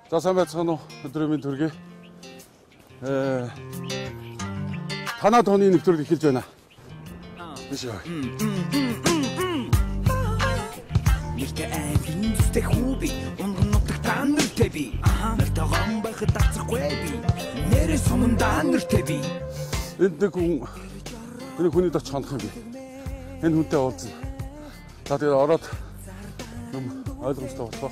За сайн байцгаана уу? Өдрийн мэнд хүргэе. Танаа тооны нэвтрүүлэг эхэлж байна. Биш үү? Миштэй айлстэй хүүби унгнуудах таанартай би. Нартаган байхад тацахгүй би. Нэрээ сумдаа нэртэй би. Энд нэг хүний доч хандах юм би. Энэ хүнтэй уулзна. За тэгээд ороод юм ойлгомжтой болох.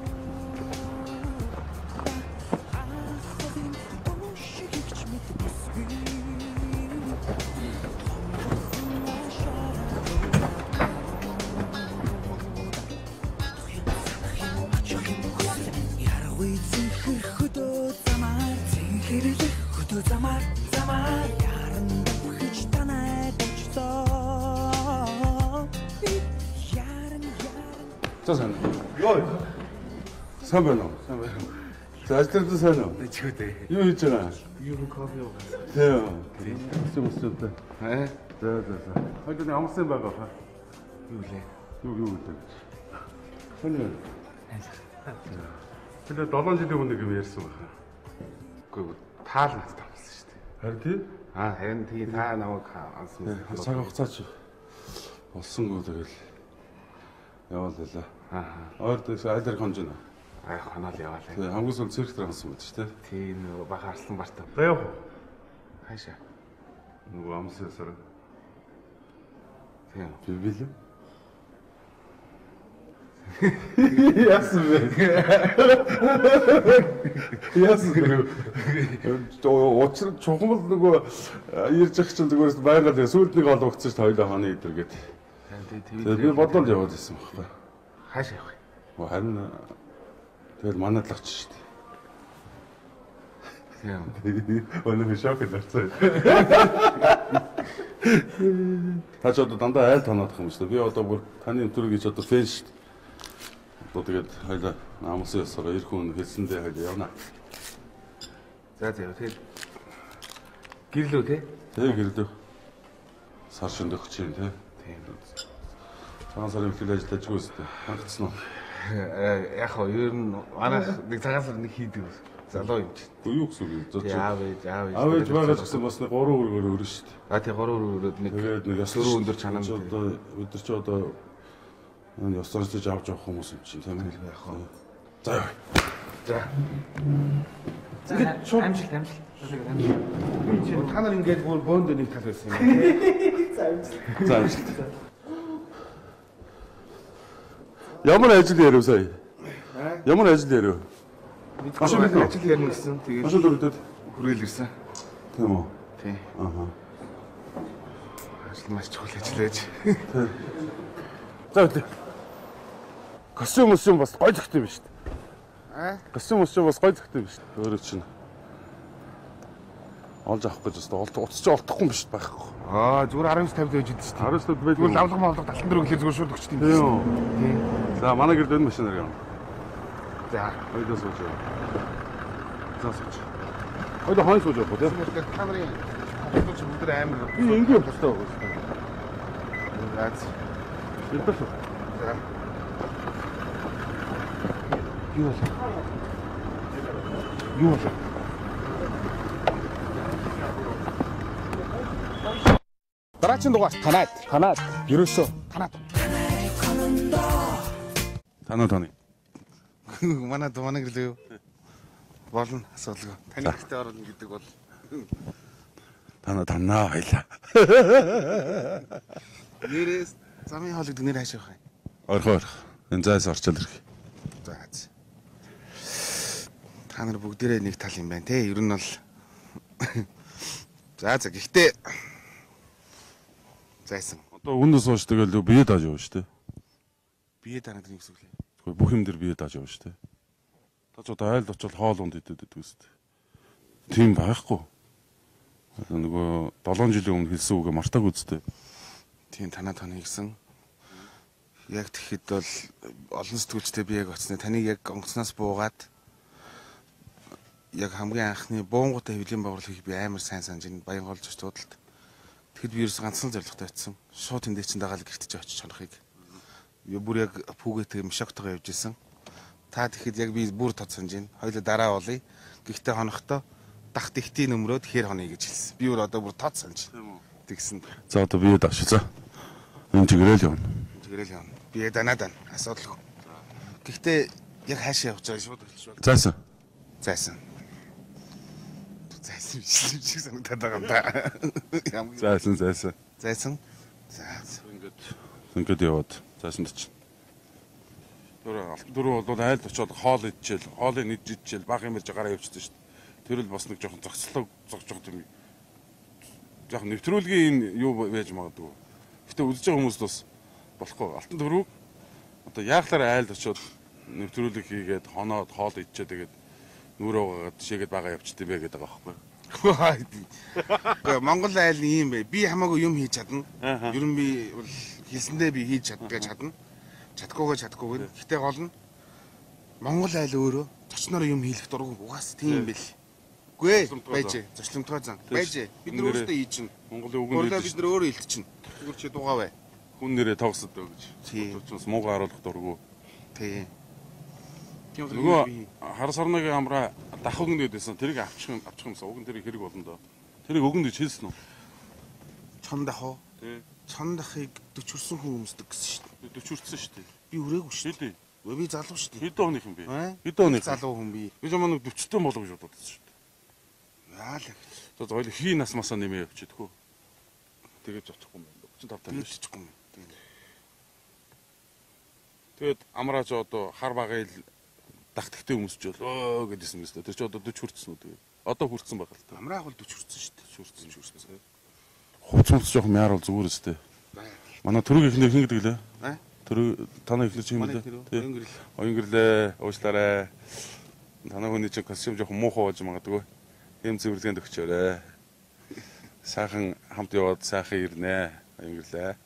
Сайн. Йоо. Сайн байна уу? Сайн байна. За ажлын сайн уу? Чигтэй. Юу хийж байгаа? Юу кофе уу? Тийм. Өсөмтэй. За. Хойд нь амсан байгаа хаа. Юу лээ? Юу гэдэг. Сонио. Тэгээд 7 жилийн өмнө юм ярьсан байна. Үгүй таал надад амсан шүү дээ. Харин тий? Харин тий та намайг ансан. Цаг хугацаач болсонгүй тэгэл яваал байлаа. Ойрд айлэр хонж байна. Хоноол яваал. Хамгийн сүүл цирк дээр хонсон байт шүү дээ. Тий нөгөө бага арслан бартаа. За явах уу? Хаашаа? Нөгөө амсаасаар. Тийм. Билээ. Яасан бэ? Яасан бэ? Учир чухал нөгөө ирж ах чинь зүгээр байгаад сүйд нэг олгогдсон шүү дээ хоёлаа хоног идэр гээд. Тэгээд би бодоод яваад байсан байхгүй. Хаашаа явах вэ? Харин тэгэл манайд л очиж шүү дээ. Тийм. Өнөө шок хийлэрсэн. Та ч одоо дандаа айл тоноодох юм шүү дээ. Би одоо бүр таны өдрийг ч одоо фэн шүү дээ. Одоо тэгээд хоёлаа намсан ясараа ир хүн хэлсэндээ хоёлаа явна. За тэгэл гэрлөө те? Тэг гэрлөө. Сар шинд өгч юм те. Тийм. Цагаан сарын ихлэ ажиллаж байгаа үстэй. Хангацсан уу? Яг хоо ер нь манайх нэг цагаан сар нэг хийдэг. Залуу юм чи. Юу гэсэн үг вэ? Аав Авэж байгаа гэсэн бас нэг 3 өргөөр өрнө шүү дээ. Тий 3 өрөөд нэг тэгээд нэг сөрөг өндөр чанаа. Одоо өдөр чи одоо энэ ёсорчж авч явах хүмүүс юм чинь тийм ээ. Яг хоо. За. За. Амжилт. Та нар ингээд бүр бөөнд нэг тал байсан юм. За амжилт. Ямар ажил ярив сая? Ямар ажил ярив? Ажил ярина гэсэн. Тэгээд Ашиг өргөдөд хүрээл ирсэн. тийм үү? Тий. Ажил маш чухал ажил байж. За үлээ. Костюм бас гой зөгтэй юм шүү дээ. Костюм бас гой зөгтэй юм шүү дээ. Өөрөө чинь олж авах гэж байна. Утасч олдохгүй юм биш байхгүй. Зүгээр 1950 байж идэв шүү дээ. 1950 байж. Зүгээр лавлага мавлага талтан дээр өглөө зүгээр шууд өгчт юм биш. Тийм. За манай гэрд энэ машинаар явна. За. Хоёулаа сууж. За сууж. Хоёулаа хойно сууж явах уу тийм? Та нарын хүмүүс бүгд амар. Би ингийн тустай байгаа шүү дээ. За. Илбэш үү? За. Юу вэ? Юу вэ? Дараагийн дугаар танаад ерөөсөө танаад Танаа. Манай гэрлээ юу? Болно асуудалгүй. Таны ихтэй орно гэдэг бол Танаа хоёлаа. нэрээс замын хоол гэдэг нэр хаашаа байх юм? Орхоор. Энэ зайс орчол ирэх. За. Та нар бүгдээрээ нэг тал юм байна те. Ер нь бол За гэхдээ зайсан. Одоо үндэ сууж тэгэл бие дааж явна шүү дээ. Бие данаад нэг зүйл. Тэгвэл бүх юм дээр бие дааж явна шүү дээ. Та ч одоо айлд очил хоол унд идэдэг үст. Тийм байхгүй. Нөгөө 7 жилийн өмнө хэлсэн үгээ мартааг үсттэй. Тийм танаа таны гэсэн. Яг тэгэхэд бол олон сэтгүүлчтэй би яг очсноо таныг яг онгоцноос буугаад яг хамгийн анхны буунгуудаа хөвлийн байгууллага хийх би амар сайн санаж энэ Баянгол зочдуудад. Тэгэхэд би ерөөс ганцхан зорилготой очсон. Шууд тэндээ чин дагаал гэртэж очиж чанахыг. Бүр яг пүүгээтэй юм шоктойгоо явж исэн. Та тэгэхэд яг би бүр тод санаж байна. Хоёул дараа болъё. Гэхдээ хоногтой дах тэгтийн нөмрөө тэгэхээр хонё гэж хэлсэн. Би бүр одоо бүр тод санаж байна. Тэгсэн. За одоо бие дагш за. Энэ чигрээл явна. Тэгэл явна. Би данаад байна. Асуудалгүй. Гэхдээ яг хаашаа явж байгаа шууд хэлж байна. Зайсан. Зайсан. Зайсан шиг санагдаад байгаа юм да. Зайсан. Зайсан. За Ингээд яваад зайсан ч. Дөрөв бол айлд очиод хоол идчихэл, хоолыг идчихэл баг юм ирж гараа явчихсан шүү дээ. Тэр л бас нэг жоохон зогцлоо зогж байгаа юм. Жоохон нэвтрүүлгийн юу байж магадгүй. Гэтэ үзэж байгаа хүмүүс бас болохгүй. Алтан дөрөв одоо яахлаар айлд очиод нэвтрүүлэг хийгээд хоноод хоол идчихээ тэгээд нүрөө гагаад шигээд бага явчихдаг бэ гэдэг байгаа байхгүй. Монгол айл ийм бай. Би хамаагүй юм хийж чадна. Ер нь би бол хэлсэндээ би хийж чадна. Чадахгүйгээр. Гэтэ гол нь Монгол айл өөрөө зочноор юм хийх дургүй угаас тийм бэл. Үгүй ээ байж зочломтгой зан. Байж бид нар өөрсдөө хийж чинь. Монголын үгэн бид нар өөрөө илтчихнэ. Зүгээр чи дугаа бай. Хүн нэрээ тоглосод дөө гэж. Учраас муугаа харуулах дургүй. Тий. Нөгөө хар сарныг амраа дахаг өгнө гэдээсэн тэрийг авчих юмсаа уг нь тэрийг хэрэг болно доо. Тэрийг өгнө гэж хэлсэн үү? Чон дахуу. Тий. Чон дахыг 40 хүрсэн хүн өмсдөг гэсэн шүү дээ. 40 хүрсэн шүү дээ. Би үрээгүй шүү дээ. Би залуу шүү дээ. Хэдэн оных юм бэ? Хэдэн оных? Залуу хүн би. Би жамаа нэг 40-тэй болов гэж бодод шүү дээ. Яалаа. За хоёул хий нас масаа нэмээ явчихдаг хөө. Тэгээд очихгүй юм байна. 35 тань биш ч юм. Тэгээд амраач одоо хар багайл дагтагтай өмсч болоо гэдээсэн мэт. Тэр чи одоо 40 хүрсэн үү тэгээд. Одоо хүрсэн байгаа л та. Амрааг бол 40 хүрсэн шүү дээ. Хүрсэн. Хувцмц жоох мяар бол зүгээр өстэй. Манай төрөг ихнэр хин гэдэг лээ. Төрөг танаа ихнэр чи юм лээ. Оюнгөрлөө, уучлаарай. Танаа хүний чи костюм жоох муухай болж магадгүй. Ийм зөвлөгөөнд өгчөөрэй. Сайхан хамт яваад сайхан ирнэ. Оюнгөрлөө.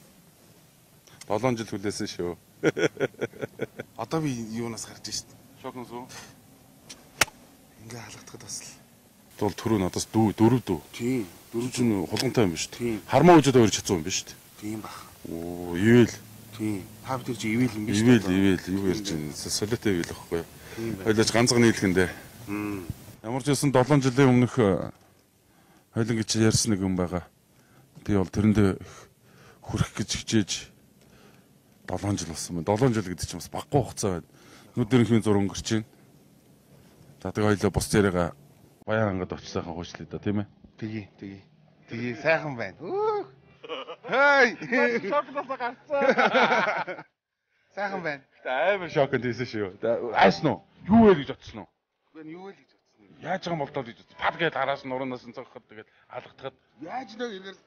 7 жил хүлээсэн шүү. Одоо би юунаас гарч шít. Шокнос уу? Ингээ халагдахад бас л. Бол түрүү надаас дөрөв дүү. Тийм. Дөрөв ч хулгантай юм биш үү? Хармаа үжид хоёр чацсан юм биш үү? Тийм баг. Оо, ивэл. Тийм. Та бид чи ивэл юм биш үү? Ивэл юу ярьж байна? Солиотой ивэл байхгүй юу? Хойлооч ганцхан нийлхэндээ. Ямар ч байсан 7 жилийн өмнөх хойлон гэж ярьсан нэг юм байгаа. Би бол тэрэндээ хүрэх гэж хичээж 7 жил болсон байна. 7 жил гэдэг чинь бас баггүй хугацаа байна. Нүдэрхийн зур өнгөрч байна. За тэгээ хоёлоо бус царайгаа баян ангад очисайхан хуучлаа да тийм ээ. Тэгээ сайхан байна. Хей! Шокносоо гарцсан. Сайхан байна. Амар шокнд хийсэн шүү. Айсан уу? Юу вэ гэж бодсон уу? Үгүй юу вэ гэж бодсон юм. Яаж байгаа юм бол доо гэж бодсон. Пад гээд араас нуранаас нь цогхоход тэгээд алгатахад яаж нөө иргэр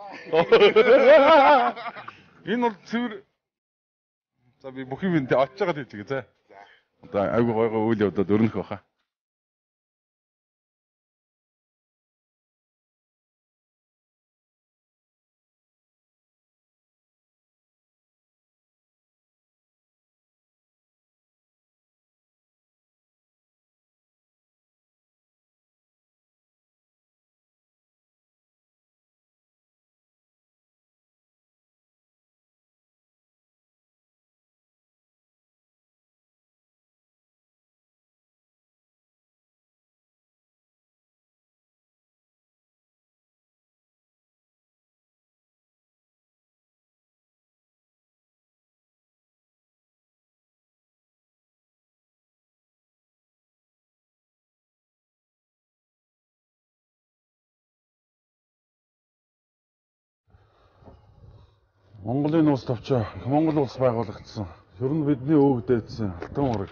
энэ бол цэвэр. За би бүх юм очиж байгаа тийм за. Одоо айгу гойгоо үйл явдаад өрнөх баха. Монголын улс товчоо Монгол улс байгуулагдсан. Ер нь бидний өвөг дээдсэн алтан ураг.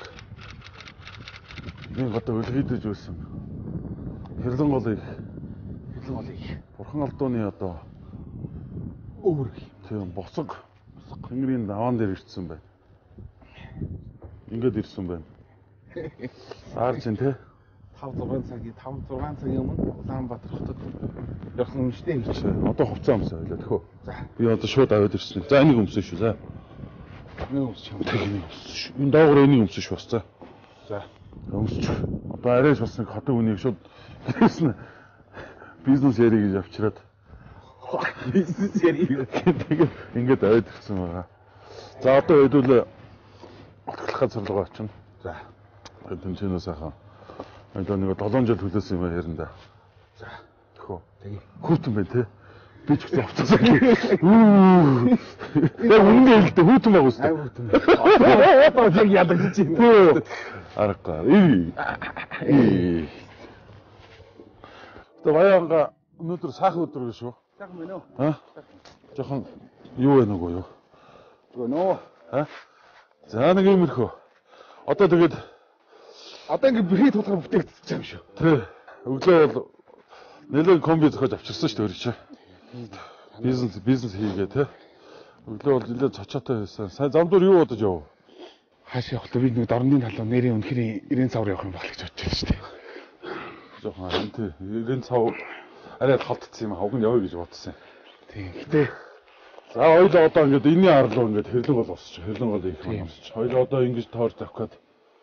Нэг одоо үлгийдэж байсан. Хэрлэн голыг. Бурхан алдууны одоо өвөрг. Тийм босог. Тэнгэрийн даваан дээр ирсэн байна. Ингээд ирсэн байна. Саар чинь те 5-6 цагийн өмнө Улаанбаатар хотод явсан юм шүү дээ. Одоо хувцас өмсөө ойлоо тэхөө. Би одоо шууд аваад ирсэн. За энийг өмсөн шүү за. Нэг өмсөж юм. Энэ доогоор энийг өмсөн шүү бас за. За. Өмсч. Одоо арайш бас нэг хотын үнийг шууд хийсэн. Бизнес яри гэж авчираад. Бизнес яри. Тэгээд ингээд аваад ирсэн байгаа. За одоо хэдүүл отглохад зорилгоо очино. За. Тэнцэнэ сайхан. Одоо нэг 7 жил төлөөсөн юм ярина да. За. Тэхөө. Тэгээ. Хүүтэн бай те. Би ч гэсэн хувцасаа. Яг үнэн хэлдэг хүүтэн баг үстэй. Хүүтэн. Одоо яг ядагч чинь. Аргагүй. Тэгээ баянга өнөөдөр сайхан өдөр гэж шүү. Сайхан байна уу? Жохон юу вэ нөгөө юу? Нөө. За нэг юм ирхөө. Одоо тэгээд ингээ бэрхий тулгаар бүтээгдчихэж байгаа юм шүү. Тий. Өглөө бол нэлээд комби зохиож авчирсан шүү дээ чи. Бизнес хийгээ те. Өглөө бол нэлээд цочоотой байсан. Сайн замдуур юу бодож яв? Хаашаа явах вэ? Би нэг дорны талаа нэрийн үнэхээр 90 цавар явах юм байна гэж бодож байна шүү дээ. Жохон тий. 90 цав арай холтцсон юм. Хогн явъя гэж бодсон. Тийм. Гэтэ за хоёул одоо ингээд энэний арлуу ингээд хэрлэн гол босч. Хэрлэн гол их юм босч. Хоёул одоо ингэж тоор тавих гээд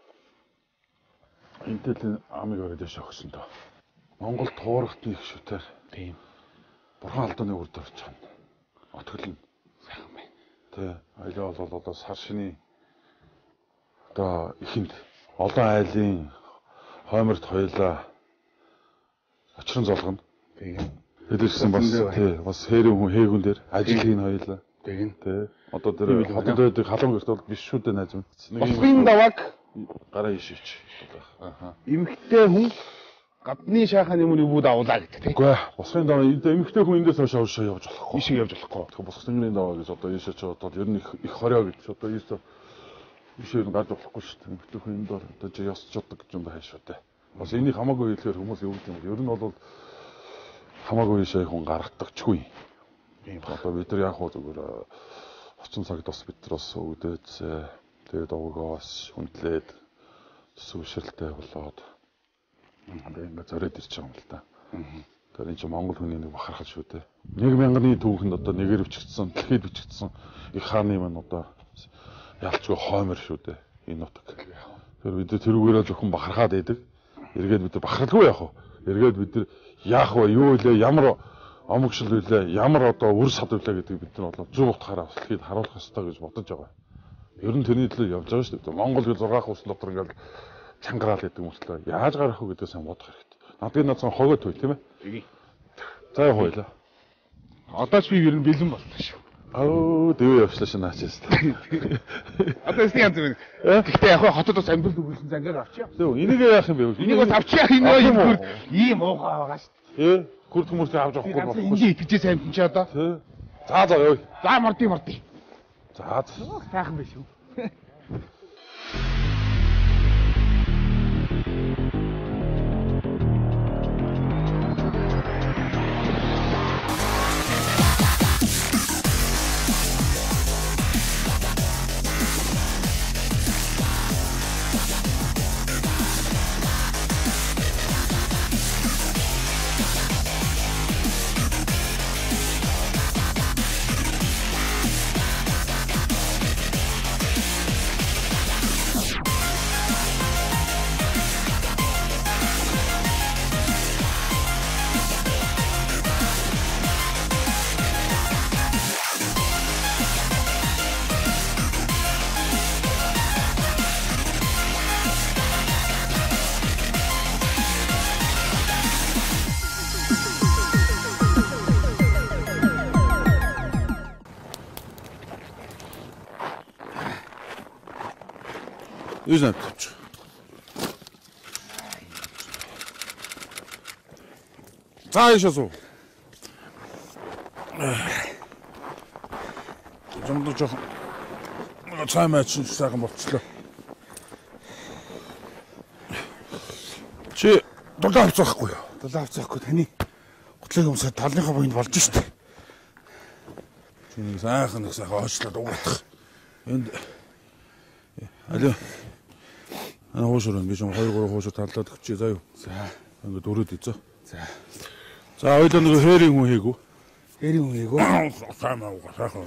энтэл амиг өрөөд яшаа өгсөн дөө. Монгол туурахт их шүтээр. Тийм. Бурхан алдааны үрд орж чана. Отгол нь сайхан байна. Тэ. Хоёул бол одоо сар шиний одоо ихэнд олон айлын хойморт хоёлаа очрон золгоно. Тийм. Тэдэрсэн бас тий бас хэрэг хүн хээгүүн дээр ажил хийн хоёлаа. Тийм. Тий. Одоо тэр хотод байдаг халуун гэрт бол биш шүү дээ найз минь. Босгийн давааг гараа ишивч. эмхтэй хүн гадны шаханы өмнө өвд авлаа гэдэг тийм. Үгүй ээ. Босгийн даваа эмхтэй хүн эндээс хойш хойш явж болохгүй. Ишиг явж болохгүй. Тэгэхээр босгийн даваа гэж одоо ийшээ ч одоо ер нь их хорио гэж одоо ийшээ ишээр нь гарч болохгүй шүү дээ. Эмхтэй хүн энд одоо чи ёс чоддаг гэж юм байна шүү дээ. Бас энийг хамаагүй хэлэхээр хүмүүс юу гэдэг юм. Ер нь бол хамаагүй ишээ хүн гаргадагчгүй. Тийм. Одоо бид нар яг хоо зүгээр 30 цагт бас бид нар бас өвдөж тэгээд овгоос хүндлээд сүвшрэлтэй болоод одоо ингээд зориод ирж байгаа юм л да. Тэр энэ чинь Монгол хүний нэг бахархал шүү дээ. 1000-ны түүхэнд одоо нэгээр бичигдсэн, дэлхийд бичигдсэн их хааны маань одоо ялчгүй хоймор шүү дээ. Энэ нутаг. Тэр бид тэрүүгээрээ зөвхөн бахархаад байдаг. Эргээд бид бахархалгүй яах вэ? Эргээд бид яах вэ? Юу вэ? Ямар омогшил вэ? Ямар одоо үр сад вэ гэдэг бид нар бол зөв утгаараа дэлхийд харуулах ёстой гэж бодож байгаа. Ер нь тэрний төлөө явж байгаа шүү дээ. Монгол гэж 6 хус дотор ингээл чангараал гэдэг мөртлөө яаж гарах вэ гэдээ сайн бодох хэрэгтэй. Надад нацсан хогоо төй тийм ээ. За яа хойлоо. Одоо ч би ер нь бэлэн боллоо шүү. Аа дэвээ явшлаа шин наачаас. Одоо эсний янз байна. Гэхдээ яг хотод бас амьдрал дүгүүлсэн зангаар авчия. Зөв энийг яах юм бэ? Энийг бас авчия энэ ийм уухай байгаа шүү. Ээ хүрд хүмүүсээ авч авахгүй болохгүй. Энд итгэжээ сайн юм чи одоо. За за ёо. За морди. За сайхан биш үү? Юу надад. За ишээ. Жомдо жоо. Цай маач сайхан болчихлоо. Чи дулаан авцаахгүй юу? Дулаан авцаахгүй таны гутлыг өмсөд талныхаа буйнд болж штэ. Чи нэг сайхан оочлоод угаах. Энд алё. Ана хоошрон би ч 2 3 хоошор таллаад өгчээ заа юу. За ингээд өрөөд ийцээ. За хоёлоо нэг хээрийн хүн хийгүү. Хээрийн хүн хийгүү. Сайн уугаа сайхан.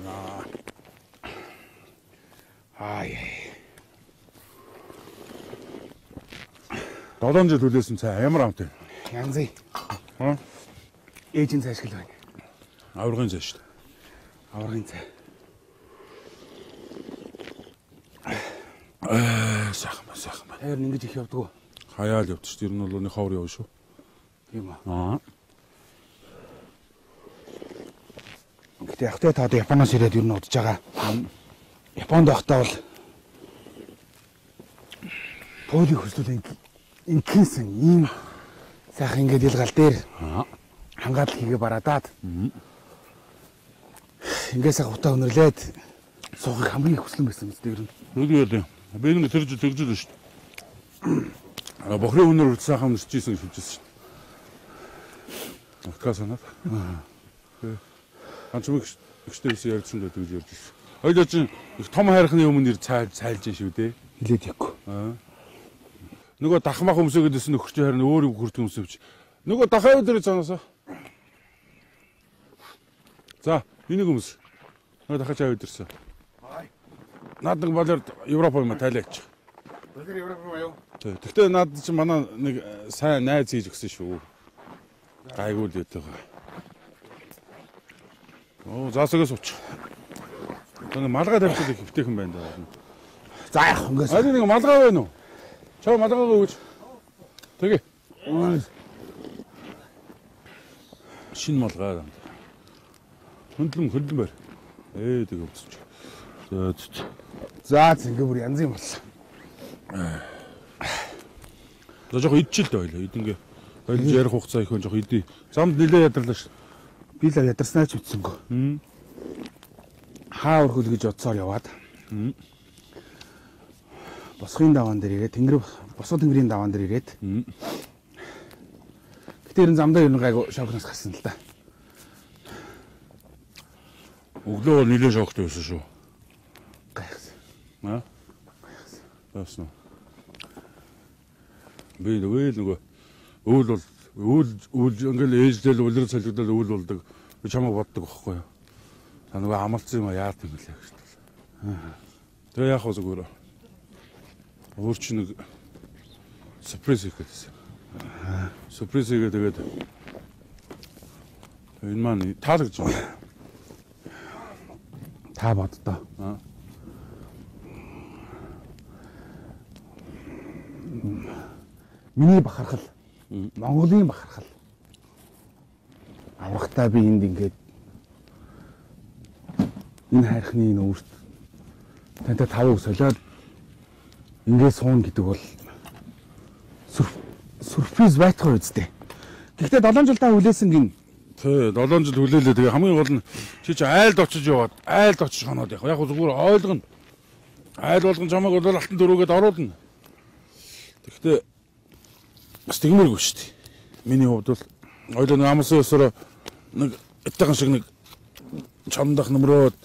Ай. 7 жил төлөөсөн цай ямар амт вэ? Янзый. Ээжийн цай шиг л байна. Аврагын цай шүү дээ. Аврагын цай. сайхан байна. Хайр нь ингэж их явдггүй. Хаяал явд шүү. Тэр нь бол нэг ховор явна шүү. Тийм үү. Аа. Гэтэ яг та одоо Японоос ирээд юу н удаж байгаа. Японд байхдаа бол пойли хөслөл инкинсэн ийм сайхан ингээд илгаал дээр хангаал хийгээ бараадаад ингээд сайхан утаа өнөрлээд суухыг хамгийн их хүслэн байсан мэт дээр нь. Нүдгээд би нэг тэр жил тэгжэл шүү. Бохрын өнөр сайхан нэрчсэн шүлжсэн шүү. Авкасанаа. Анчмыг ихтэйс ярьсан гэдэг гэж ярьж байсан. Хоёул чинь их том хайрхны өмнө цайлж шүү дээ. Хилээд явгүй. Нөгөө дахмах өмсөөгөөс нөхөрч харин өөр юм хүрдэг өмсөвч. Нөгөө дахаа өдөр цаанаасаа. За, энийг өмс. Нөгөө дахаа чаа өдөрсөн. Наад нэг балер Европ юм тайлаач. Балер Европ юм аяа. Тэгтээ наад чинь манай нэг сайн найз хийж өгсөн шүү. Гайгүй л ятайгаа. Оо, заасагаас уч. Тэгээ малгай тавьчих хөвтэйхэн байна даа. За яах вэ? Аа нэг малгай байна уу? Чаа малгай өгөөч. Тэгээ. Шинэ малгай. Хөндлөн байр. Тэгээ өвсч. За зингээ бүр янз юм болсон. За жоо идчихэл дээ ойлоо. Идэнгээ. Ойлж ярих хугацаа их жоо идэ. Замд нилээ ядарлаа ш. Би л ядарснаа ч үтсэнгөө. Хаа өрхөл гэж бодсоор яваад. Босхын даваан дээр ирээд босгол тэнгэрийн даваан дээр ирээд. Гэтээр энэ замдаа ер нь гайгүй шокноос гарсан л да. Өглөө нилээ шоктой байсан шүү. Гайхсан. Аа? Гайхсан. Би нөгөө үйл ингээл ээждэл үлрэн солигдол үйл болдог. Би чамайг боддог байхгүй юу? Та нөгөө амалцсан юм яард юм лээ гэж. Тэгээ яах вэ зүгээр. Өөр чи нэг сюрприз хийгээдсэн. Сюрприз хийгээд энэ маань таалагдж байна. Та боддоо. Миний бахархал. Монголын бахархал. Аврахтаа би энд ингээд энэ хайрхны нүүрт тантай тавыг солиод ингээд суун гэдэг бол сюрприз байхгүй үстэй. Гэхдээ 7 жил та хүлээсэн гин. Тий, 7 жил хүлээлээ. Тэгээ хамгийн гол нь чи айлд очиж яваад, айлд очиж хоноод яг. Яг зүгээр ойлгоно. Айл болгон чамайг бол алтан дөрөвгээд оруулна. Гэхдээ бас тэгмээргүй шүү дээ. Миний хувьд бол ойлоо нэг амсан өсөрөө нэг итгэн шиг нэг чамдах нөмрөөд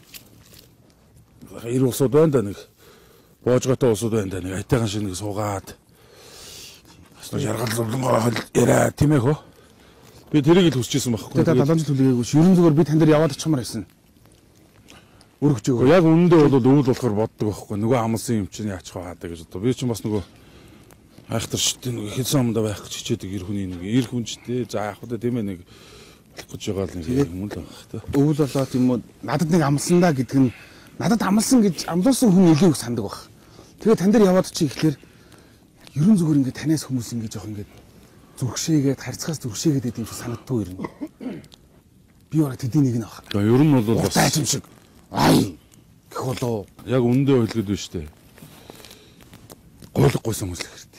ир усууд байна да нэг боожготой усууд байна да нэг айтайхан шиг нэг суугаад яргал зовлонгоо яриа тийм ээ хөө. Би тэрийг л хүсчихсэн байхгүй. Тэгээд 7 жил хүлээгээгүй ш. Ерөн зүгээр би тань дээр яваад очихмаар байсан. Өргөж өгөө. Яг үнэндээ бол өвөл болохоор боддог байхгүй. Нөгөө амсан юм чинь яачих байгаад гэж одоо. Би чинь бас нөгөө айхтар шít нэг хэлсэн амдаа байх гэж хичээдэг ир хүний нэг ир хүнчтэй. За яах вэ тийм ээ нэг болох гэж байгаа л нэг юм л байх та. Өвөл болоод юм уу надад нэг амлсан да гэдэг нь надад амлсан гэж амлуулсан хүн илүү их сандаг баг. Тэгээд тань дээр яваад чи ихлээр ерөн зүгээр ингээд танаас хүмүүс ингээд жоох ингээд зүрхшээгээд харьцахаас зүрхшээгээд идэв юм шиг санагддаг юм. Би бараг тэдний нэг нь баг. За ер нь бол бас тайчим шиг. Ай гэх болоо. Яг үндэ ойлголт биш үү? Гойлгойсон хүмүүс л хэрэгтэй.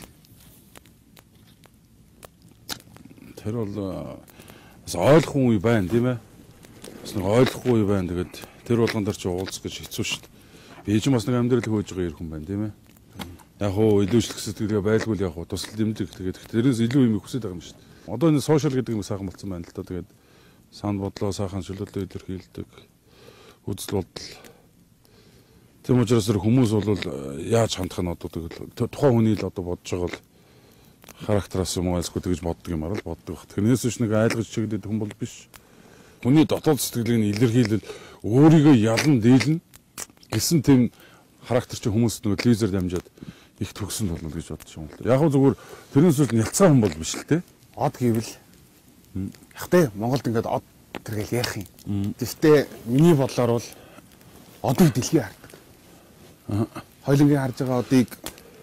Тэр бол бас ойлгох үе байна тийм ээ. Бас нэг ойлгохгүй үе байна. Тэгээд тэр болгон дээр чи уулзах гэж хэцүү шүү дээ. Би ч бас нэг амьдрал хөөж байгаа ирэх хүн байна тийм ээ. Яг хоо илүүшлэх сэтгэлгээ байлгүй яг хоо тусал дэмжих тэгээд тэрээс илүү юм хүсэж байгаа юм шүү дээ. Одоо энэ сошиал гэдэг юм сайхан болсон байна л да. Тэгээд санд бодлоо сайхан шүлэлтөө илэрхийлдэг. Үзэл бодол. Тийм учраас хүмүүс бол яаж хандах нь одоо тухайн хүний л одоо бодож байгаа бол характераас юм айлсгүй тэгж боддог юм аа л боддог баг. Тэрнээс ч нэг айлгаж чиглэдэг хүн бол биш. Хүний дотоод сэтгэлийг нь илэрхийлэл өөрийгөө ялан дийлнэ гэсэн тийм характерч хүмүүс нэг телевизээр дамжаад их төгсөнд болно гэж бодож юм л. Яг зүгээр тэрнээс л нялцсан хүн бол биш л те. Од гэвэл яг тэ Монголд ингээд од тэргээл яах юм. Гэхдээ миний бодлоор бол одыг дэлхий хардаг. Хойлонгийн харж байгаа одыг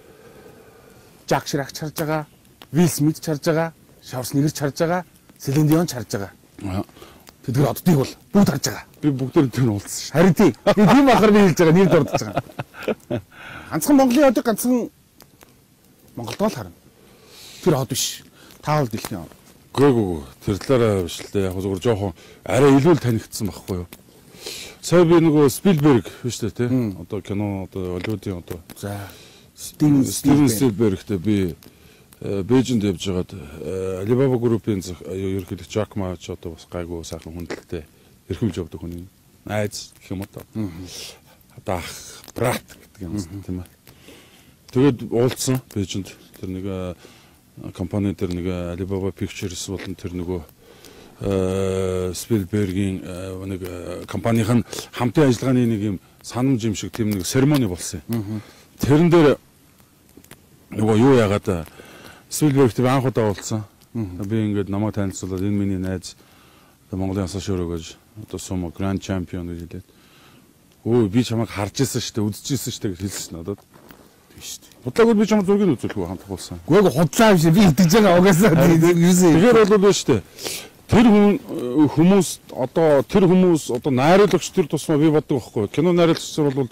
Жак Ширак харж байгаа, Вил Смит харж байгаа, Шварценеггер харж байгаа, Селин Дион харж байгаа. Тэдгээр оддыг бол бүгд харж байгаа. Би бүгдээр тэр нь уулзсан шүү. Харин тийм. Би тийм ахаар би хэлж байгаа нэр дурдж байгаа. Ганцхан Монголын одыг ганцхан Монголд л харна. Тэр од биш. Таавал дэлхийн од. Гүг тэр талаараа биш л дээ. Яг зүгээр жоохон арай илүү л танигдсан байхгүй юу? Сая би нөгөө Спилберг биш үү те? Одоо кино одоо Холливуудын одоо За Стивен Спилбергтэй би Бээжинд явж байгаад Alibaba Group-ийн ерөнхийдөө Жак Ма ч одоо бас гайгүй сайхан хүндэлтэй эрхэмж явдаг хүн юм. Айз гэх юм одоо. Одоо брат гэдэг юм тийм ээ. Тэгээд уулзсан Бээжинд тэр нэг компани тэр нэг Alibaba Pictures болон тэр нөгөө Спилбергийн нэг компанийн хамтын ажиллагааны нэг юм санамж юм шиг тийм нэг церемони болсон юм. Тэрэн дээр нөгөө юу яагаад Спилбергтэй анх удаа уулзсан. Би ингээд намайг танилцуулаад энэ миний найз Монголын асуушөрөө гэж одоо сумо гранд чемпион гэж хэлээд. Өө би чамайг харж ирсэн шүү дээ, үзчихсэн шүү дээ гэж хэлсэн надад. Тийм шүү дээ. Худлаагүй би чамайг зургийг үзүүлэхгүй хамт уулсан. Гүйг худлаа биш би итгэж байгаа угаасаа тэгэхээр бол биш дээ. Тэр хүмүүс одоо найруулагч тэр тусмаа би боддог байхгүй. Кино найруулагч бол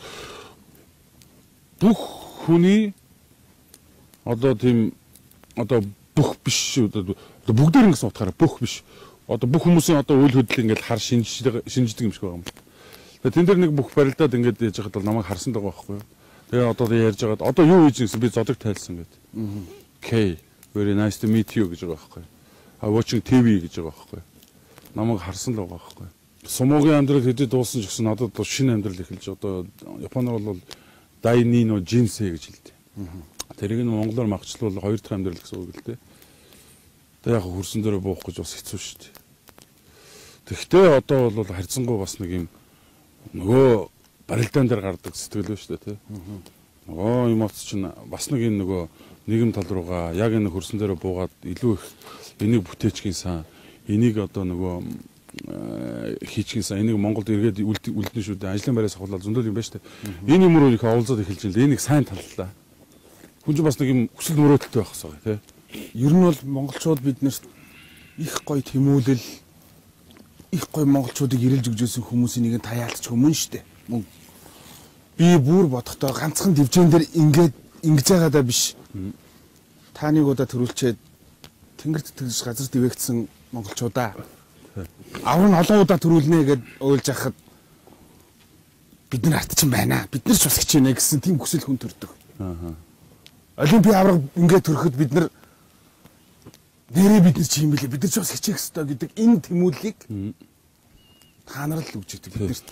бүх хүний одоо тийм одоо бүх биш одоо бүгдээр ингэсэн утгаараа бүх биш. Одоо бүх хүмүүсийн одоо үйл хөдлөл ингээд хар шинждэг юм шиг байгаа юм. Тэгээ тэн дээр нэг бүх барилдаад ингээд яж хахад бол намайг харсан байгаа байхгүй юу. Тэгээ одоо ярьж байгаад одоо юу хийж гэсэн би зодог тайлсан гэдэг. Okay, very nice to meet you гэж байгаа байхгүй юу. Watching TV гэж байгаа байхгүй юу. Намайг харсан л байгаа байхгүй юу. Сумогийн амьдрал хэдий дууссан ч гэсэн надад бол шинэ амьдрал эхэлж одоо Японоор бол Дайнино Жинсэ гэж хэлдэг. Тэрийг нь монголоор магчлуул 2 дахь амьдрал гэсэн үг л дээ. Тэгээ яг хөрсөн дээрээ буух гэж бас хэцүү шүү дээ. Тэгвэл одоо бол харьцангуй бас нэг юм нөгөө барилдаан дээр гардаг сэтгэл байна шүү дээ, тий. Нөгөө юм оц чинь бас нэг юм нөгөө нийгэм тал руугаа яг энэ хөрсөн дээрээ буугаад илүү их энийг бүтээчгийн сан энийг одоо нөгөө хийчгийн сан энийг Монголд эргээд үлдэн шүү дээ. Ажлын байраас ахуулаад зөндөл юм байна шүү дээ. Энэ юмруу их олзоод эхэлж байна. Энийг сайн таллаа. Хүн ч бас нэг юм хүсэл мөрөөдөлтэй байх хэрэгтэй тий. Ер нь бол монголчууд биднэрт их гоё тэмүүлэл их гоё монголчуудыг ирэлж өгжөөсөн хүмүүсийн нэг нь таяалтч хүмүүн штэ. Мөн би бүр бодохдоо ганцхан дивжэн дээр ингэж байгаадаа биш. Таныг удаа төрүүлчээд тэнгэрт тэгж газар дивэгдсэн монголчуудаа авар нь олон удаа төрүүлнэ гэд уйлж яхад бид нар арт чинь байна. Бид нар ч бас хичээнэ гэсэн тийм хүсэл хүн төрдөг. Олимпийн авраг ингээд төрөхөд бид нар нэрээ бид нар чи юм бэлээ бид нар ч бас хичээх ёстой гэдэг энэ тэмүүллийг та нар л өгч идэг биднэрт.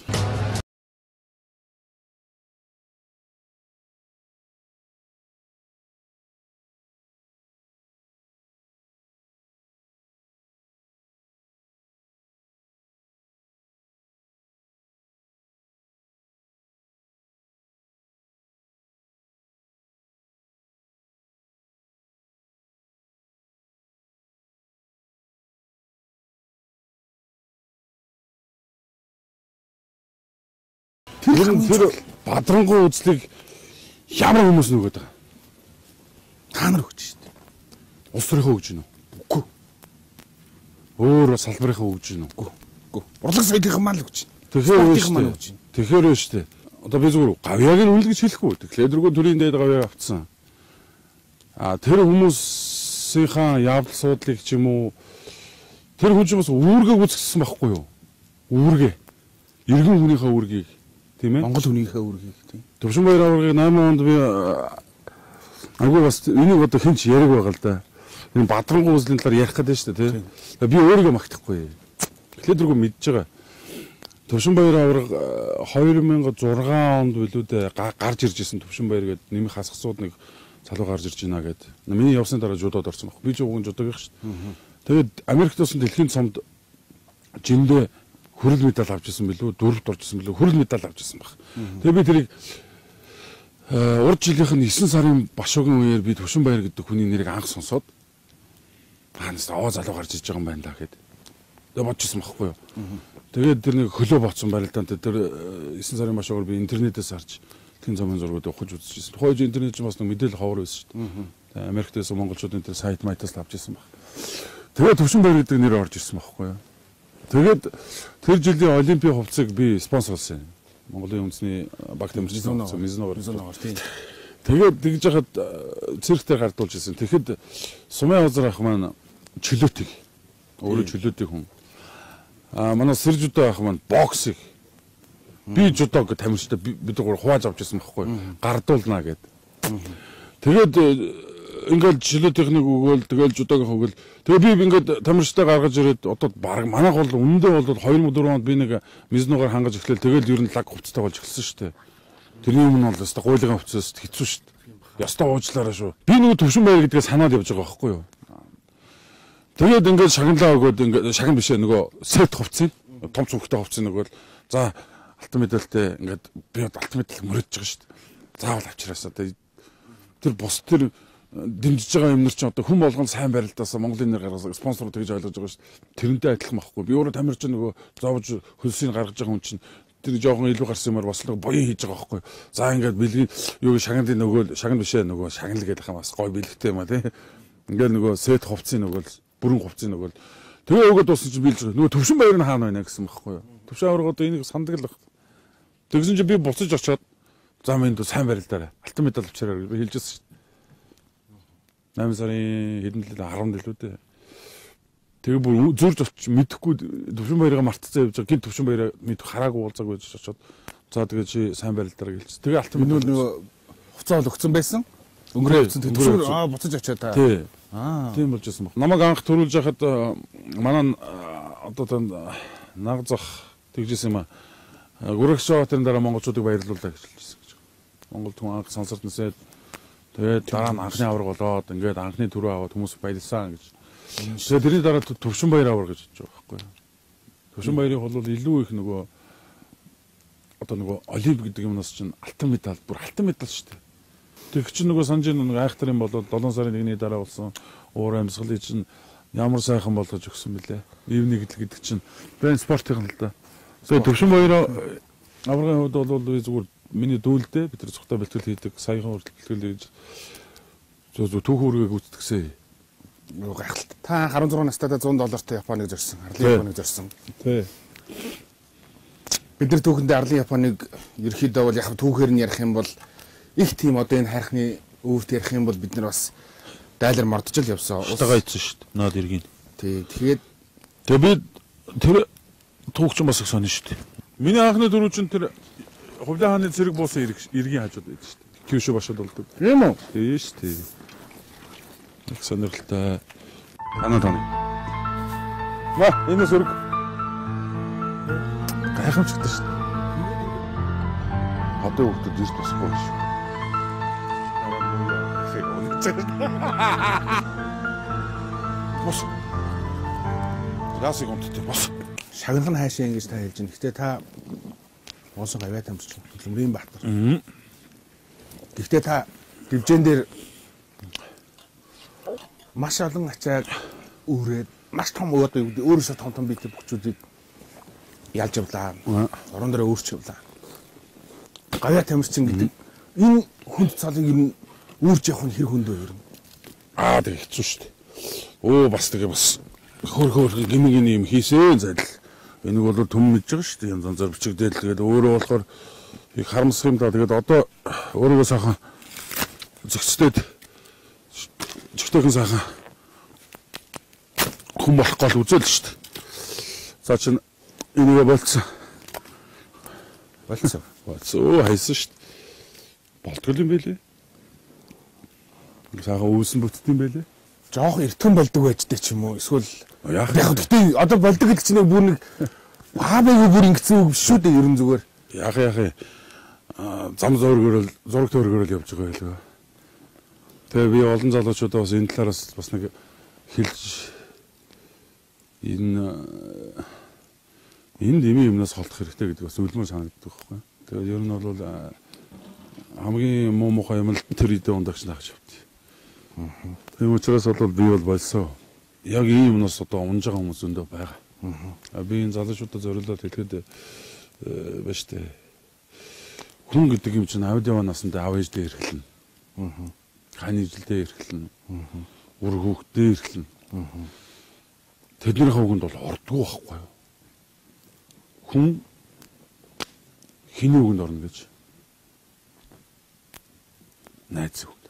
Тэр бадрангуй үзлийг ямар хүмүүс нөгөөд байгаа. Та нар өгч шүү дээ. Улс төрийнхөө өгж гинөө. Үгүй. Өөр салбарынхаа өгж гинөө. Үгүй. Урлаг соёлынхаа маань л өгч байна. Тэгэхээр байна шүү дээ. Одоо би зүгээр гавьяаг нь үнэл гэж хэлэхгүй. Тэгэхээр дөрвөн төрлийн дээд гавьяа авцсан. Тэр хүмүүсийнхаа явдал суудлыг ч юм уу тэр хүн ч бас үүргээ үзчихсэн байхгүй юу? Үүргээ. Иргэн хүнийхээ үүргийг тийм ээ? Монгол хүнийхээ үүргийг тийм. Төвшинбаяр аваргыг 8 онд би агуу бас энийг одоо хинч яриг байгаа л да. Энэ бадрангуй үзлийн талаар ярих гэдэг шүү дээ, тийм. Би өөрийгөө магтахгүй. Тэгэхээр дөрвөн мэдж байгаа. Төвшинбаяр аварга 2006 онд билүү гарч ирж исэн Төвшинбаяр гэдэг нэмэх хасгасууд нэг залуу гарч ирж байна гэдэг. Миний явсны дараа жудод орсон баг. Би ч уг нь жудаг их шүү дээ. Тэгээд Америкт болсон дэлхийн цомд жиндээ хүрэл медаль авч ирсэн билүү, дөрөвт орж ирсэн билүү, хүрэл медаль авч ирсэн баг. Тэгээ би тэрийг урд жилийнх нь 9 сарын башуугийн үеэр би Төвшинбаяр гэдэг хүний нэрийг анх сонсоод хаанаас залуу гарч ирж байгаа юм байна да гэд. Тэгээ бодчихсон байхгүй юу. Тэгээд тэр нэг хөлөө боцсон барилдаанд тэр 9 сарын башуугаар би интернетээс харж тэн замын зургууд ухаж үзчихсэн. Тухайд интернет ч бас нэг мэдээлэл ховор байсан шүү дээ. Америктээс монголчуудын тэр сайт майтаас авч ирсэн баг. Тэгээд Төвшин баяр гэдэг нэр орж ирсэн байхгүй юу. Тэгээд тэр жилийн олимпийн хувцсыг би спонсорлсон юм. Монголын үндэсний баг тамирчин Мизуногоор. Тийм. Тэгээд тэгж яхад цирк дээр гардуулж ирсэн. Тэгэхэд Сумын Озар ах маань чөлөөтийг өөрөө чөлөөтийг хүн. Манай Сэржүдэ ах маань боксыг би жудо гэж тамирчтай бид гур хувааж авч ирсэн байхгүй юу. Гардуулнаа гэд. Тэгээд ингээд чөлөө техник өгөөл тэгэл жудоог өгөөл. Тэгээ би ингээд тамирчтай гаргаж ирээд одоо баг манайх бол үнэндээ бол 2004 онд би нэг Мизуногоор хангаж эхлэв. Тэгэл ер нь лаг хувцастай болж эхэлсэн шүү дээ. Тэрний өмнө бол өстой гуйлгын хувцас хэцүү шүү дээ. Ястаа уучлаарай шүү. Би нөгөө Төвшин баяр гэдгээ санаад явж байгаа байхгүй юу. Тэгээд ингээд шагналаа өгөөд ингээд шагн бишээ нөгөө сет хувцсыг том цүнхтэй хувцсыг нөгөөл за алтан медальтай ингээд би алтан медаль мөрөж байгаа шүү дээ. Заавал авчираасаа тэр бус тэр дэмжиж байгаа юмнэр чинь одоо хүн болгон сайн барилдаасаа Монголын нэр гаргасан спонсорууд тэгж ойлгож байгаа шүү дээ. Тэрнтэй адилхан байхгүй. Би өөрөө тамирч нөгөө зовж хөлсийг гаргаж байгаа хүн чинь тэр жоохон илүү гарсан юмар бас нэг буян хийж байгаа байхгүй. За ингээд бэлгийн юу шагналын нөгөө шагнал бишээ нөгөө шагнал гэдэг юм бас гой бэлгтэй юм а тий. Ингээд нөгөө сет хувцсыг нөгөө бүрэн хувцсыг нөгөө тэгээ өгөөд дууссан чинь биелж байгаа. Нөгөө Төвшин баяр нь хаана байна гэсэн байхгүй юу. Төвшин авраг одоо энийг сандаг л баг. Тэгсэн чинь би буцаж очиод за минь сайн барилдаарай. Алтан медаль авчираа гэж би хэлжсэн шүү дээ. 8 сарын хэдэн лээ 10 лээ дээ. Тэгээ бүр зурж очиж мэдэхгүй Төвшин баяраа мартцсан явж байгаа. Гин Төвшин баяраа мэд хараагүй уулзаагүй байж очиод за тэгээ чи сайн барилдаарай гэлж. Тэгээ алтан медаль нөгөө хувцаа бол өгсөн байсан. Өнгөрөө өгсөн. Тэгээ буцаж очиод та. Тий. Тийм болж байсан баг. Намайг анх төрүүлж яхад манай одоо танд наг зах тэгжсэн юм а. Гүрэх шоотын дараа монголчуудыг баярлууллаа гэж хэлсэн гэж. Монгол хүн анх сансарт нэсээд тэгээд дараа нь анхны авраг болоод ингээд анхны төрөө аваад хүмүүс баярлсан гэж. Тэгээд тэрний дараа Төвшин баяр авраг гэж хэлж байгаа байхгүй юу. Төвшин баярыг бол илүү их нөгөө одоо нөгөө олимп гэдэг юмнаас чинь алтан медаль бүр алтан медаль шүү дээ. Тэг чинь нөгөө санжийн нөгөө айхтар юм болоод 7 сарын 1-ний дараа болсон уур амьсгалыг чинь ямар сайхан болгож өгсөн бэлээ. Ивний гэдэг чинь байн спортын л да. Тэгээ Төвшин баяраа аврагын хувьд бол зүгээр миний дүүлдээ бид нар цухтаа бэлтгэл хийдэг, саяхан бэлтгэл хийж зөв түүх үргийг гүйцэтгсэн. Нөгөө гайхалтай. Та 16 настайдаа $100 Японыг зорьсон. Арлын Японыг зорьсон. Тий. Бид нар түүхэндээ Арлын Японыг ерөөхдөө бол яг түүхээр нь ярих юм бол их тийм одоо энэ хайрхны өвөрт ярих юм бол бид нар бас дайлар мордож л явсан. Устгаа ийдсэн шүү дээ. Наад иргэн. Тий. Тэгээд би тэр түүхч бас их сонин шүү дээ. Миний анхны дөрөв чинь тэр Хувлаа хааны цэрэг буусан иргэн хажууд байдаг шүү дээ. Кюшө башаад болдог. Тийм үү? Тийм шүү дээ. Их сонирхолтой. Танаа. Ма, энэ сөрөг. Гайхамшигтай шүү дээ. Одоо хүүхдүүд ирж тусахгүй шүү. Бос. Яасыг унтдаг бос. Шагнал нь хаашаа ингэж та хэлж байна. Гэхдээ та Монсон гавьяа тамирч Хөмрийн Баатар. Гэхдээ та дивжэн дээр маш олон ачааг өөрөөд маш том одоо юу гэдэг өөрөөсөө том биетэй бүхчүүдийг ялж явлаа. Орон дээрээ өөрч явлаа. Гавьяа тамирчин гэдэг энэ хүнд цалыг ер нь үүрж явах нь хэр хөндөө ер нь. Тэг хэцүү шүү дээ. Оо бас тэгээ бас хөр гимиг юм хийсэн задал. Энийг бол төм мэдж байгаа шүү дээ. Янз янзаар бичигдэл тэгээд өөрөө болохоор их харамсах юм да. Тэгээд одоо өөрийгөө сайхан зөгцтэй жигтэйхэн сайхан хүн болох гол үзэл шүү дээ. За чин энийг болцсон. Болцсон. Оо хайсан шүү дээ. Болтгол юм байлээ. Сайхан үүсэн бүтд юм байлээ. Жохон эртхэн болдог байжтэй ч юм уу. Эсвэл яг гэхдээ одоо болдог гэдэг чинь бүр нэг аабайг бүр ингэсэн үг биш шүү дээ ерөн зүгээр. Яг зам зургөрөл зураг төргөрөл явж байгаа байлгүй. Тэгээ би олон залуучуудаа бас энэ талаараас бас нэг хэлж энэ дэмий юмнаас холдох хэрэгтэй гэдэг бас үлмөр санагддаг байхгүй. Тэгээ ер нь бол хамгийн муухай юм л тэр идэ ундагч нахаж авт. Тийм учраас бол би бол болсон. Яг ийм юмнаас одоо унж байгаа хүмүүс өндөө байгаа. Би энэ залуучуудад зориулаад хэлэхэд байж тээ. Хүн гэдэг юм чинь аудио насанд аав ээждээ ирэлнэ. Хань ижилдээ эрхлэн. Үр хүүхдээ эрхлэн. Тэдний хавганд бол ордгоо байхгүй юу? Хүн хиний үгэнд орно гэж найз үг.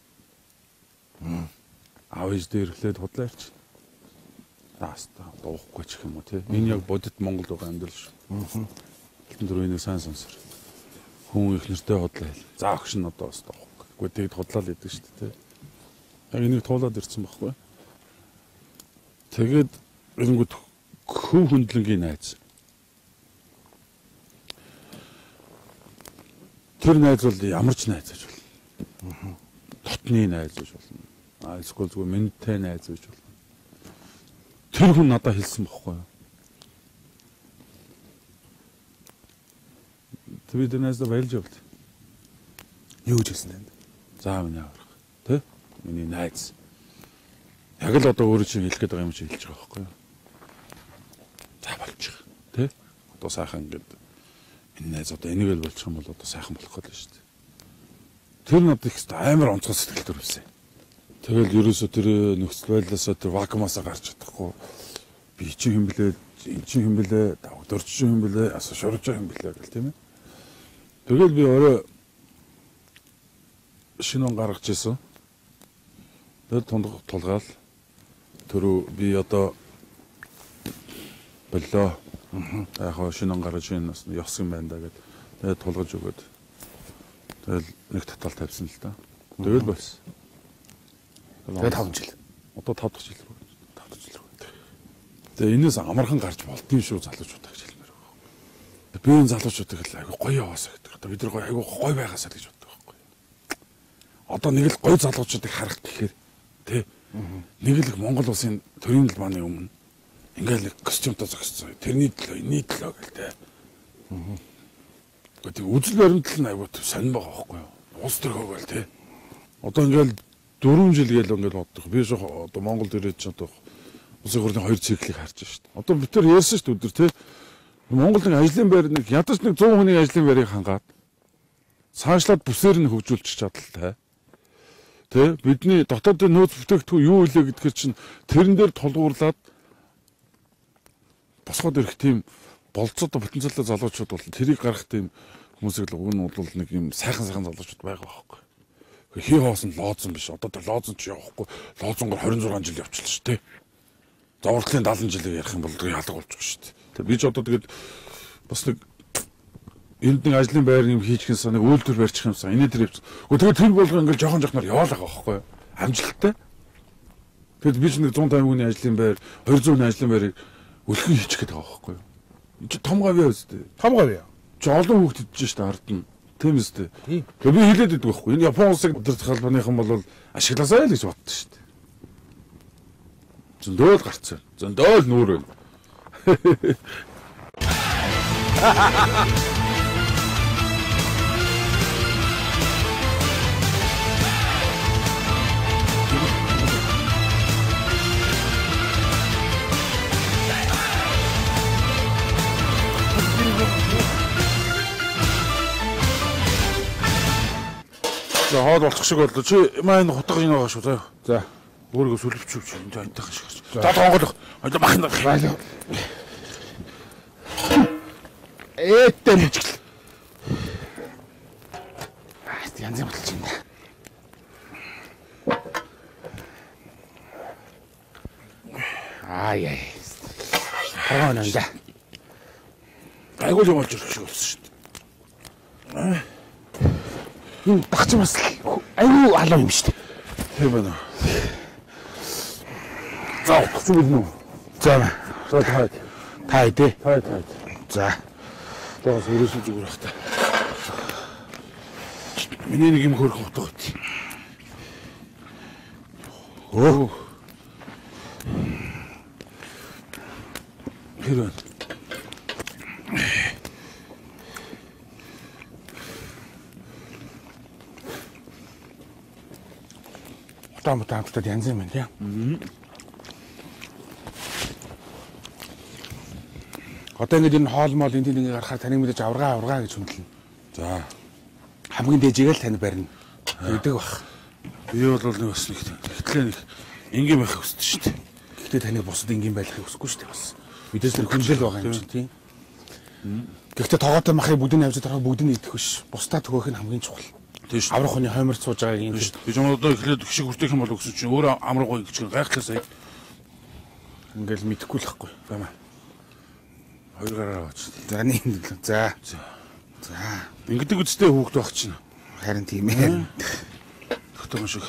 Аав ээж дээр ирлээд худлаа ирч. Тааста дуухгүй ч юм уу тий. Энэ яг бодит Монгол байгаа амьдрал шүү. Элтэн дөрөвний сайн сонсор. Хүн их нэртэй худлаа хэл. За огш нь одоо бас дуухгүй. Гэхдээ тэгэд худлаа л идэг шүү дээ тий. Яг энийг туулаад ирсэн байхгүй. Тэгээд энгүүд хөв хөндлөнгийн найз. Тэр найз бол ямар ч найз гэж болно. Дотны найз гэж болно. Эсвэл зүгээр мэдтэй найз гэж болно. Тэр хүн надад хэлсэн бохгүй юу? Тэр бид найздаа баярлж явд. Юу гэж хэлсэн танд? За миний аврах. Тэ? Миний найз. Яг л одоо өөрөө чинь хэлэх гээд байгаа юм чи хэлж байгаа байхгүй юу? За болчих. Тэ? Одоо сайхан ингээд энэ найз одоо энийг л болчих юм бол одоо сайхан болох гэдэг шүү дээ. Тэр надад их амар онцгой сэтгэл төрүүлсэн. Тэгэл ерөөсө тэр нөхцөл байдлаасаа тэр вакуумаасаа гарч чадахгүй. Би чи хэм блэ, эн чи хэм блэ, дөрч чи хэм блэ, асуу шурж хэм блэ гэл тийм ээ. Тэгэл би өөрөө шинэ он гаргаж ирсэн. Тэгэл тулгаал түрүү би одоо боллоо. Яг хоо шинэ он гаргаж ийн бас ёс юм байна да гэд. Тэгээд тулгаж өгөөд. Тэгэл нэг татал тавьсан л да. Тэгэл болсон. Тэгээд 5 жил. Одоо 5 дахь жил рүү. 5 дахь жил рүү. Тэгээ энэс амархан гарч болдгийн шүү залуучуудаа гэж хэлмээр байгаа. Би энэ залуучуудыг л айгу гоё яваасаа гэдэг. Одоо бид нар айгу гоё байгаасаа гэж боддог байхгүй. Одоо нэг л гоё залуучуудыг харах гэхээр тий. Нэг л Монгол улсын төрийн талбааны өмнө ингээл нэг костюмтай зогссон. Тэрний төлөө, энэний төлөө гэл тий. Гэхдээ үзэл баримтлал нь айгу сонир байгаа байхгүй юу? Улс төрхөөгөл тий. Одоо ингээл 4 жил гээл ингээд боддог. Би шоо одоо Монголд ирээд ч одоо улсын хурлын 2 циклийг харж шít. Одоо бид нар ярьсан шүү дээ өдөр тий. Монголд нэг ажлын байр нэг ядаж нэг 100 хүний ажлын байрыг хангаад цаашлаад бүсээр нь хөгжүүлчих чадaltaй. Тэ бидний дотоодын нөөц бүтээгдэхүүн юу илээ гэдгээр чинь тэрэн дээр тулгуурлаад босгоод ирэх тийм болцоод потенциалтай залуучууд бол тэрийг гаргах тийм хүмүүсийг л уг нь бол нэг юм сайхан залуучууд байгаа байхгүй. Хий хоосон лоозон биш. Одоо тэр лоозон ч явахгүй. Лоозонгоор 26 жил явчихлаа шүү дээ. Зовлонгийн 70 жилийг ярих юм бол тэр ялга болчих шүү дээ. Тэр би ч одоо тэгээд бас нэг энд нэг ажлын байр юм хийчих юмсан нэг үйлдвэр барьчих юмсан. Эний тэр явц. Тэгээд тэр болгоо ингээл жоохон жоохноор яваалаа байхгүй юу? Амжилттай. Тэгэд би ч нэг 150 хүний ажлын байр, 200 хүний ажлын байрыг өлхөн хийчих гээд байгаа байхгүй юу? Энд чи том гавьяа үстэй. Том гавьяа. Чи олон хүүхд идэж штэ ард нь. Тийм үстэй. Тэгээ би хэлээд идэх байхгүй. Энэ Япон улсыг удирдах албаныхан бол ашигласаа л гэж боддоо шүү дээ. Зөндөөл гарцсан. Зөндөөл нүүр байна. За хоол болчих шиг боллоо. Чи маань хутга юм байгаа шүү заа. За өөрийгөө сүлвчүүч энэ айтайхан шиг гарч. За тонголох. Одоо махна. Ээтэй мичгэл. Янз юм болчих юм да. Яа. Хараа нэ. Айгуу юм болж ирэх шиг болсон шүү дээ. Энэ багч бас айгүй алуу юм шүү дээ. Тийм байна. За, зүгэл нүү. За та идэ. За. Тоос өрөөсөө зүгээр бах та. Миний нэг юм хөрөх утга бит. Оо. Хэрэг. Таамтад янз юм байна тийм. Одоо ингэ энэ хоол моол энэ нэг гарахаар таныг мэдээж авраа гэж хүндлэн. За хамгийн дээжигээ л тань барина гэдэг бах. Би бол нэг бас нэг ихтлээ нэг энгийн байх хүсдэг шүү дээ. Гэхдээ таны бусад энгийн байхыг хүсэхгүй шүү дээ бас. Бидээс тэр хүнлэл байгаа юм чинь тийм. Гэхдээ тоогоотой махыг бүгдийг авч дараа бүгдийг идэх биш. Бусдаа төгөөх нь хамгийн чухал. Тийм шүү. Аврах хүний хойморч сууж байгааг юм шүү. Би ч одоо эхлээд гişиг хүртэх юм бол өгсөн чинь өөрөө амраггүй гэж гайхлаа сая. Ингээл мэдэхгүй л байхгүй байна. Хоёр гараа аваач. За нэг. За. За. Ингэдэг үстэй хүүхд байх чинь. Харин тийм ээ. Хөтөн шиг.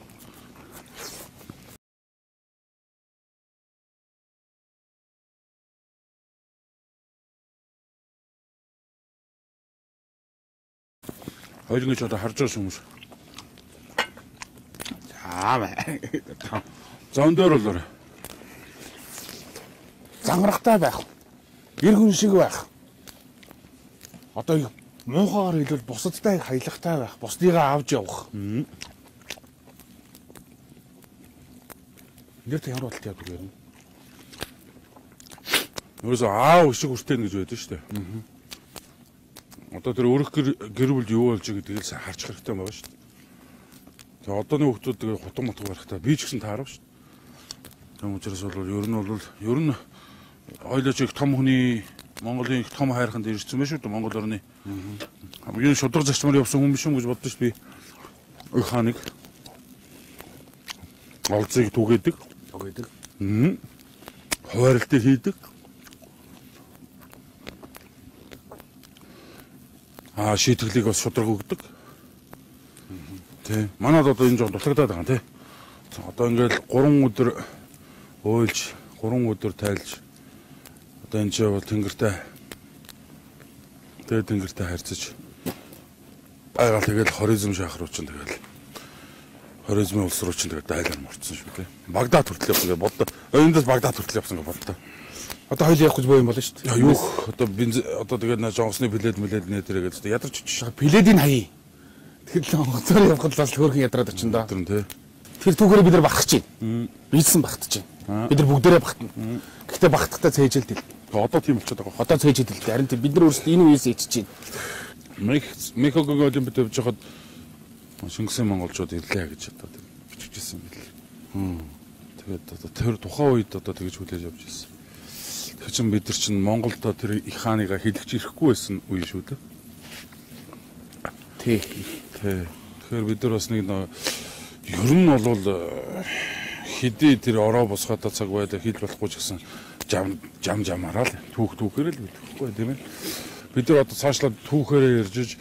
Хоёр ингэж одоо харж байгаа хүмүүс. За. Зон дээр болоо. Зангарахтай байх. Гэр хүн шиг байх. Одоо муухайгаар хэлбэл бусадтай хаялагтай байх. Бусдыгаа авч явах. Нэр тэ ямар болтой яадаг юм. Өөрөөсөө аав шиг үртэн гэж байдаг шүү дээ. Одоо тэр өөрөх гэр бүл юу болж байгаа гэдгийг л харж хэрэгтэй байгаа шүү дээ. Тэгээ одооны хүмүүс тэгээ хутан матг барахтаа би ч гэсэн таарав шүү дээ. Тэгм учраас бол ер нь ойлооч их том хүний Монголын их том хайрханд ирсэн байх шүү дээ Монгол орны. Хамгийн шудраг зарчмаар явсан хүн биш юм гэж боддоо шүү би. Ой ханыг олзыг түгээдэг. Хуваарлтыг хийдэг. Шийтгэлийг бас шудраг өгдөг. Тэ. Манайд одоо энэ жоо дутагдаад байгаа тий. Одоо ингээл 3 өдөр ойлж, 3 өдөр тайлж одоо энэ ч бол тэнгэртэй харьцаж байгаал тэгэл хоризм шахар руу ч тэгэл хоризмын улс руу ч тэгэл дайлаар морцсон шүү дээ. Багдад хүртэл явсан гэж боддоо. Ойндоос Багдад хүртэл явсан гэж боддоо. Одоо хоёул явах гэж боо юм болно шүү дээ. Юу одоо тэгээд наа жонгосны плед нэтрэгээд одоо ядарч очиж. Пледийн хаяа. Тэгэхээр л онгоцоор явхад л хөөрхөн ядраад очин доо. Тэр түүхээрээ бид нар багтаж байна. Бидсэн багтаж байна. Бид нар бүгдээрээ багтана. Гэхдээ багтахтаа цээжилдэг. Одоо тийм болчиход байгаа. Одоо цээжилдэг. Харин бид нар өөрсдөө энэ үеэс ичж байна. Мехогог олимпиад явж хахад Шингэсэн монголчууд ирлээ гэж одоо биччихсэн юм бэл. Тэгээд одоо тэр тухайн үед одоо тэгж хүлээж явж ирсэн. Тэр чинь бид нар чинь Монголдо тэр их хааныгаа хэлэгч ирэхгүй байсан үе шүү дээ. Тий. Тэгэхээр бид нар бас нэг ер нь бол хэдий тэр ороо босгоодоо цаг байлаа хэл болохгүй ч гэсэн жамараа л түүхээр л бидэхгүй тийм ээ. Бид нар одоо цаашлаад түүхээрээ ярьж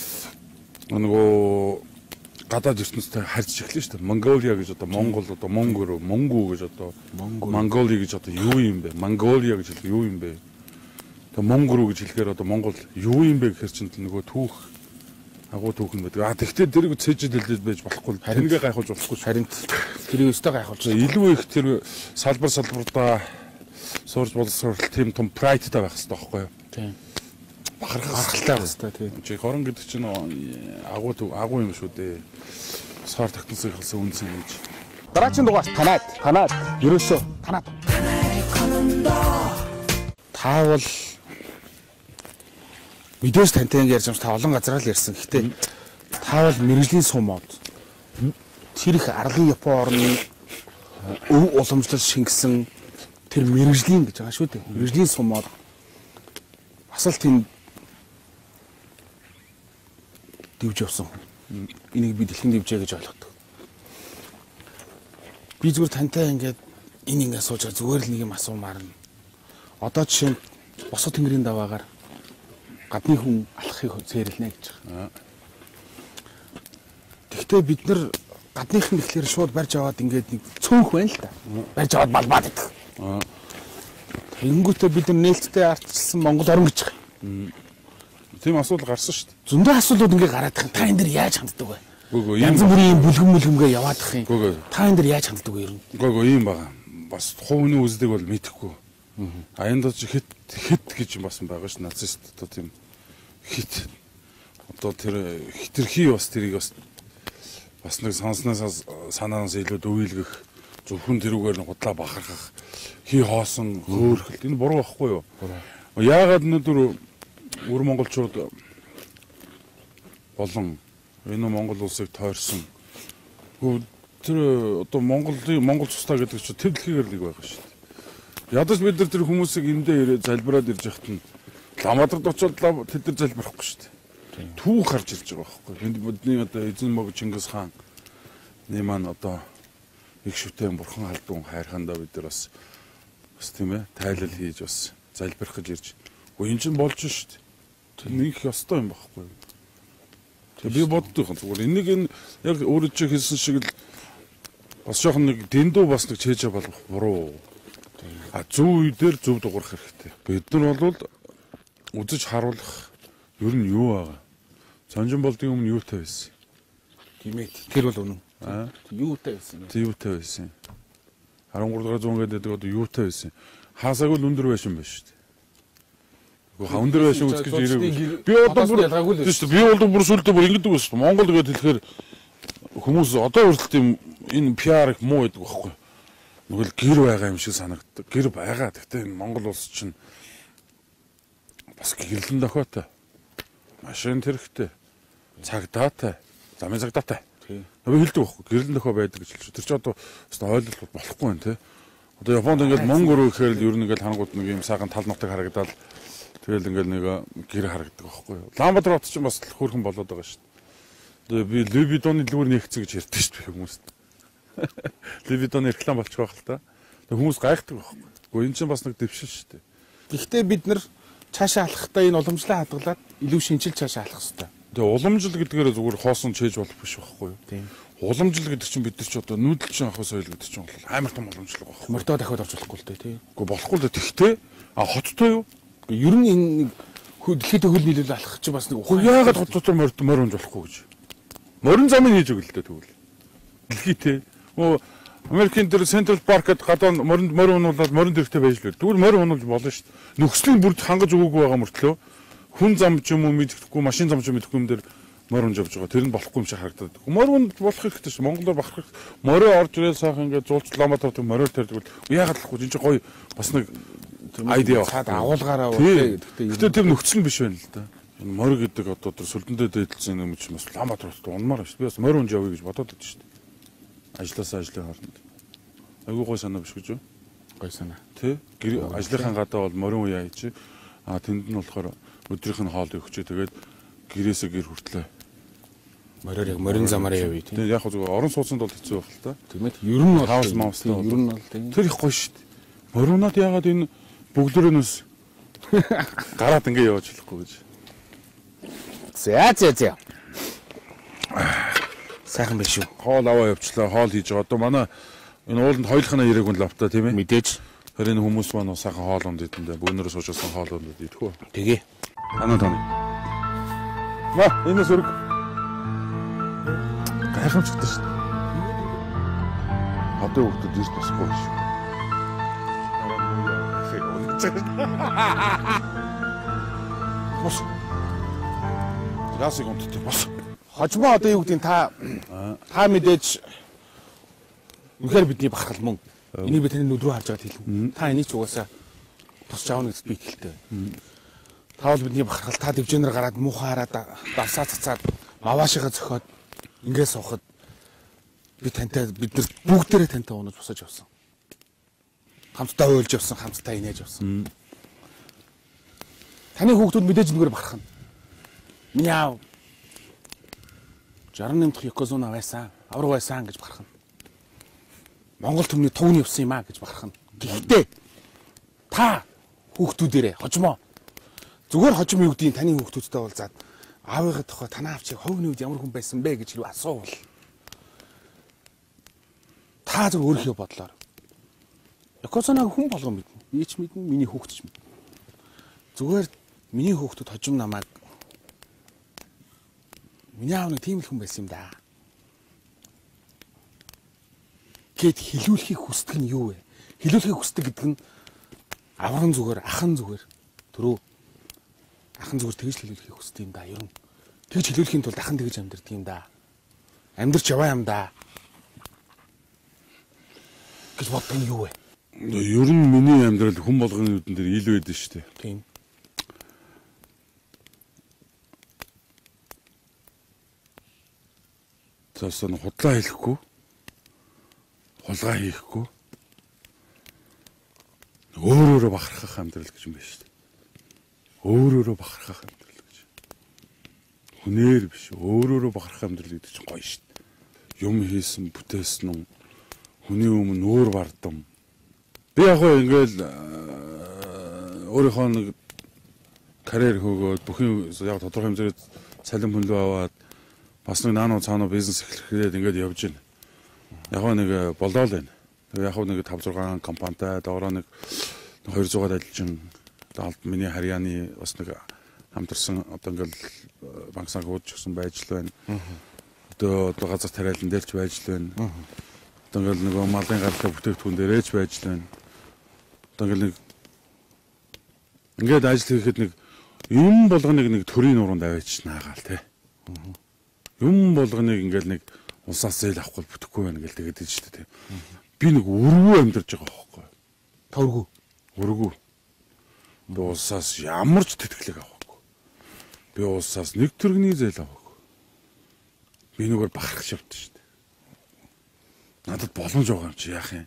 нөгөө гадаад ертөнцтэй харьцаж эхлэв шүү дээ. Монголиа гэж одоо Монгол одоо Монгу гэж одоо Монголи гэж одоо юу юм бэ? Монголиа гэж хэлэх юу юм бэ? Тэгээ Монгол гэж хэлэхээр одоо Монгол юу юм бэ гэхэр чинь нөгөө түүх агуу түүх нь байдаг. Тэгвэл тэрийг цээжил хэлээд байж болохгүй. Харингээ гайхуулж болохгүй. Харин тэрийг өстой гайхуулж. Илүү их тэр салбартаа суурж боловсрол тийм том прайдтай байх хэрэгтэй байхгүй юу? Тийм. Бахархалтай байх хэрэгтэй тийм. Чи хорон гэдэг чинь агуу юм шүү дээ. Саар тагтансыг хэлсэн үнсэн гэж. Дараагийн дугаар танаад ерөөсөө танаад. Таавал мэдээж тантай ярьж юмш та олон газараа л ярьсан. Гэхдээ таавал мэрэгжлийн сумууд тэр их арлын Япон орны өв уламжлал шингэсэн тэр мэрэгжлийн гэж байгаа шүү дээ. Мэрэгжлийн сумууд бас л тийм дивж явсан. Энийг би дэлхийн дивжээ гэж ойлгодог. Би зүгээр тантай ингээд энэ ингээд сууж зүгээр л нэг юм асуумаар нь. Одоо жишээ нь босоо тэнгэрийн даваагаар гадны хүн алхахыг зээрлэнэ гэж байгаа. Тэгвэл бид нар гадныхан гэхлээр шууд барьж аваад ингээд нэг цөөнх байна л да. Барьж аваад балбаад идэх. Тэнгүүтээ бид нар нээлттэй ардчилсан Монгол орн гэж байгаа. Тийм асуудал гарсан шүү дээ. Зөндөө асуудлууд ингээд гараад байгаа. Та энэ дэр яаж ханддаг вэ? Янз бүрийн бүлгэмгээ яваад ах юм. Та энэ дэр яаж ханддаг вэ ер нь? Ийм байгаа. Бас хувийн үздэг бол мэдэхгүй. Аянд ч хит гэж бас байгаа ш нацист одоо тийм хит одоо тэр хитрхи бас тэрийг бас нэг санаанаас илүү дөвийлгэх зөвхөн тэрүүгээр нь худлаа бахархах хий хоосон хөөрхөл энэ буруу байхгүй юу? Яагаад өнөөдөр өр монголчууд болон энэ Монгол улсыг тойрсон Тэр одоо Монгол цустаа гэдэг чинь төв дэлхийгээр нэг байгаа шүү дээ. Ядаж бид нар тэр хүмүүсийг эндээ ирээ залбираад ирж яхад нь ламадрад очоод тэд нар залбирахгүй шүү дээ. Түүх харж ирж байгаа байхгүй. Энд бидний одоо эзэн мог Чингис хаан маань одоо их шүтэн бурхан халдун хайрхандаа бид нар бас тийм ээ тайлал хийж бас залбирах гэж ирж. Энэ чинь болж шүү дээ. Тэр нэг ёстой юм байхгүй. Би боддог юм зүгээр. Энийг яг өөрөө чи хэлсэн шиг л бас жоохон нэг дэндүү бас нэг чэйжэ болгох буруу. Зөв үедэр зөв дуурах хэрэгтэй. Бид нар бол үзэж харуулах ер нь юу байгаа. Сонжин болдгийн өмнө юутай байсан? Тийм ээ. Тэр бол үнэн. Юутай байсан бэ? Юутай байсан. 13 дугаар зуун гэдэг одоо юутай байсан. Хаасааг л өндөр байсан байх шүү дээ. Гэхдээ өндөр байсан үз гэж ирээгүй. Би одоо бүр ялгаагүй л шүү дээ. Би бол бүр сүлдээ бүр ингэдэг байсан. Монгол гэдэг хэлэхээр хүмүүс одоо хүртэл энэ PR их муу гэдэг байхгүй. Нүгэл гэр байгаа юм шиг санагддаг. Гэр байгаа. Гэхдээ энэ Монгол улс чинь бас гэрлэн дохойтой. Машин хэрэгтэй. Цагдаатай. Замын цагдаатай. Би хэлдэг байхгүй. Гэрлэн дохой байдаг гэж хэлж. Тэр чинь одоо ойлголт болохгүй байна те. Одоо Японд ингээд Монгол руу ихээр л ер нь ингээд хангууд нэг юм сайхан тал нутаг харагдаад тэгэл ингээд нэг гэр харагддаг байхгүй. Улаанбаатар хот чинь бас хөөрхөн болоод байгаа шүү дээ. Одоо би Либидоны лүүр нэгцэн гэж ярьдаг шүү дээ хүмүүст. Либидоны реклам болчих واخ л та. Хүмүүс гайхдаг байхгүй. Гэхдээ энэ чинь бас нэг дэвшил шүү дээ. Гэхдээ бид нар цаашаа алхахдаа энэ уламжлаа хадгалаад илүү шинжил цаашаа алхах хэрэгтэй. Тэгээ уламжил гэдгээр зүгээр хоосон чэйж болох биш байхгүй юу? Тийм. Уламжил гэдэг чинь бид нар ч одоо нүүдэлчин авах соёл гэдэг чинь бол амар том уламжлал байгаа байхгүй. Мордоо дахиад орж болохгүй л дээ тий. Гэхдээ болохгүй л дээ. Тэгтээ хоттой юу? Ер нь энэ дэлхийд хөл нийлүүл алхах чи бас нэг яагаад хот дотор морин болохгүй гэж. Морин замыг хийж өгөл л дээ тэгвэл. Дэлхийтэй. Америкийн дээр Central Park гэдэг гадаа морин унуулаад морин дэрхтээ байж л. Тэгвэл морин унуулж болно шүү дээ. Нөхцөлийн бүрд хангаж өгөөгүй байгаа мөртлөө хүн зам ч юм уу мэдхгүй машин зам ч юм мэдхгүй юм дээр морин явж байгаа. Тэр нь болохгүй юм шиг харагдаад. Морин болох хэрэгтэй шүү. Монголоор бахарх. Морио орж ирэл сайхан ингээд зуулч ламатар мориор тарьдаг бол яагаад болохгүй. Энэ чинь гоё бас нэг айдиа цаад агуулгаараа үү. Гэхдээ тэр нөхцөл нь биш байна л да. Морь гэдэг одоо тэр сүлдэндээ дээдлсэн юм чинь бас ламатар унмаар шүү. Би бас морь унж явъя гэж бодоод байдаг шүү. Ажлаасаа ажлын хооронд. Айгуу гой санаа биш гэж юу? Гой санаа. Тэ? Ажлынхаа гадаа бол морин уяа хийж. Тэнд нь болохоор өдрийнх нь хоол өгчээ. Тэгээд гэрээсээ гэр хүртлээ. Мориор яг морин замаараа явъя тийм. Тэгээд яг зүгээр орон сууцанд бол хэцүү байх л та. Тийм ээ. Ер нь хаус маустай ер нь бол тийм. Тэр их гоё шүү дээ. Моринууд яагаад энэ бүгдээрээс гараад ингэ явж хэлэхгүй гэж. За. Сайхан биш үү? Хоол аваа явчлаа, хоол хийж байгаа. Одоо манай энэ ууланд хоёулахнаа ирээгүй л автаа тийм ээ. Мэдээж. Тэр энэ хүмүүс маань сайхан хоол унд идэндээ бүүнээрээ суужсан хоол унд идэхгүй. Тэгээ. Танаа. Ма, энэ сүрэг. Гайхамшигтай шүү дээ. Одоо хүүхдүүд ирж босхгүй шүү. Бос. Яасыг унтдаг бос. Хожимо одоо юу гэдэг та мэдээж үнэхээр бидний бахархал мөн. Энийг би таны нүд рүү харж байгаад хэлв. Та энийг ч угаасаа тусч аавна гэдэгт би итгэлтэй байна. Та бол бидний бахархал та дэвжэнээр гараад муухай хараад давсаа цацаад маваашигаа зөхиод ингээд суухад бид нар бүгдээрээ тантай унаж босож явсан. Хамтдаа уйлж явсан, хамтдаа инээж явсан. Таны хүүхдүүд мэдээж нүгээр бахархна. Миний аав 68 дахь Yokozuna байсан, авраг байсан гэж бахархна. Монгол төмний төвний явсан юм аа гэж бахархна. Гэхдээ та хүүхдүүдээрээ хожимо. Зүгээр хожим юу гэдгийг таны хүүхдүүдтэй уулзаад аавынхаа тухай танаа авчиг ховны үед ямар хүн байсан бэ гэж хэрэг асуувал та зөв өөрийнхөө бодлоор Yokozuna хүн болгон мэднэ. Би ч мэднэ, миний хүүхд ч мэднэ. Зүгээр миний хүүхдүүд хожим намайг миний аав нэг тийм л хүн байсан юм да. Гэт хилүүлэхийг хүсдэг нь юу вэ? Хилүүлэхийг хүсдэг гэдэг нь аврагын зүгээр, ахын зүгээр. Түрүү ахын зүгээр тэгж хилүүлэхийг хүсдэг юм да. Ер нь тэгж хилүүлэхийн тулд ахын тэгж амьдэрдэг юм да. Амьдарч яваа юм да. Гэж боддог нь юу вэ? Ер нь миний амьдрал хүн болгоны нүдэн дээр ил байдаг шүү дээ. Тийм. Цаасан худлаа хэлэхгүй. хулгай хийхгүй өөрөөрөө бахархах амьдрал гэж юм байна шүү дээ. Өөрөөрөө бахархах амьдрал гэж. Хүнээр биш, өөрөөрөө бахархах амьдрал гэдэг чинь гоё шүү дээ. Юм хийсэн, бүтээсэн нь хүний өмнө нүүр бардам. Би яг хөө ингээл өөрийнхөө нэг карьер хөөгөөд бүхэн яг тодорхой хэмжээнд цалин хөнлөө аваад бас нэг наануу цаануу бизнес эхлэхэд ингээд явж байна. Яг нэг болоо л байна. Яг нэг 5-6 компанитай доороо нэг 200-аад ажилчин алд миний харьяаны бас нэг хамтарсан одоо ингээл банк санхүүд ч гэсэн байж л байна. Одоо газар тариалан дээр ч байж л байна. Одоо ингээл нэг малын гаралтай бүтээгдэхүүн дээрээ ч байж л байна. Одоо ингээл ингээд ажил хийхэд нэг юм болгоныг нэг төрийн нуруунд аваач наагаал те. Юм болгоныг ингээл нэг улсаас зээл авахгүй бүтэхгүй байна гэл тэгээд дээ шүү дээ. Би нэг өргөө амьдарч байгаа байхгүй. Төргөө. Өргөө. Би улсаас ямар ч тэтгэлэг авахгүй. Би улсаас нэг төгрөгийн зээл авахгүй. Би нүгээр бахархаж явдсан шүү дээ. Надад боломж байгаа юм чи яах юм?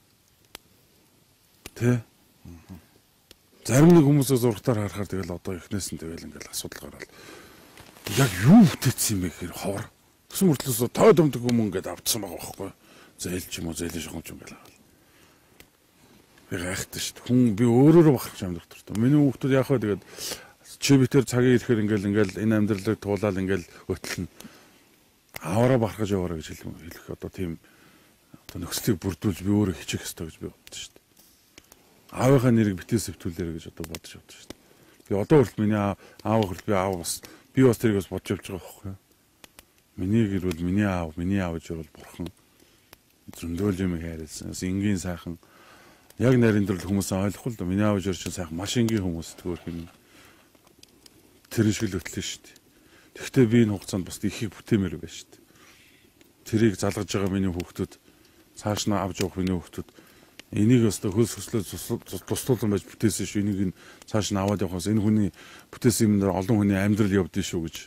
Тэ? Зарим нэг хүмүүсээс урагтаар харахаар тэгэл одоо эхнээс нь тэгэл ингээл асуудал гараад яг юу бүтээсэн юм бэ гэхээр ховор. Тэсэн мөртлөөс тоо дөмдөг юм ингээд авцсан байгаа байхгүй. Зээл ч юм уу зээлийн шохон ч юм гээл авал. Би гайхдаг шүү дээ. Хүн би өөрөөрөө бахарч амьдах дуртай. Миний хүүхдүүд яг хаа тэгээд чи битэр цагийн ирэхээр ингээл энэ амьдралыг туулаад ингээл өтлөн аваараа бахархаж яваараа гэж хэлэх одоо тийм одоо нөхцөлийг бүрдүүлж би өөрөө хичих ёстой гэж би боддог шүү дээ. Аавынхаа нэрийг битээ сэвтүүлээрэ гэж одоо бодож явдаг шүү дээ. Би одоо хүртэл миний аав хүртэл би бас тэрийг бас бодож явж байгаа байхгүй. Миний гэр бол миний аав гэж бол бурхан зөндөөл юм хайрлсан. Энгийн сайхан яг нарийн дэрлэл хүмүүс ойлгохгүй л да. Миний аав жир чинь сайхан маш энгийн хүмүүс тгөөр хин тэр шиг л өтлөө шүү дээ. Тэгэхдээ би энэ хугацаанд бас ихийг бүтээмээр байна шүү дээ. Тэрийг залгаж байгаа миний хүүхдүүд цааш нь авч явах миний хүүхдүүд энийг өстө хөлс хөслөө тусдуулсан байж бүтээсэн шүү. Энийг цааш нь аваад явахаас энэ хүний бүтээсэн юм дээр олон хүний амьдрал явдсан шүү гэж.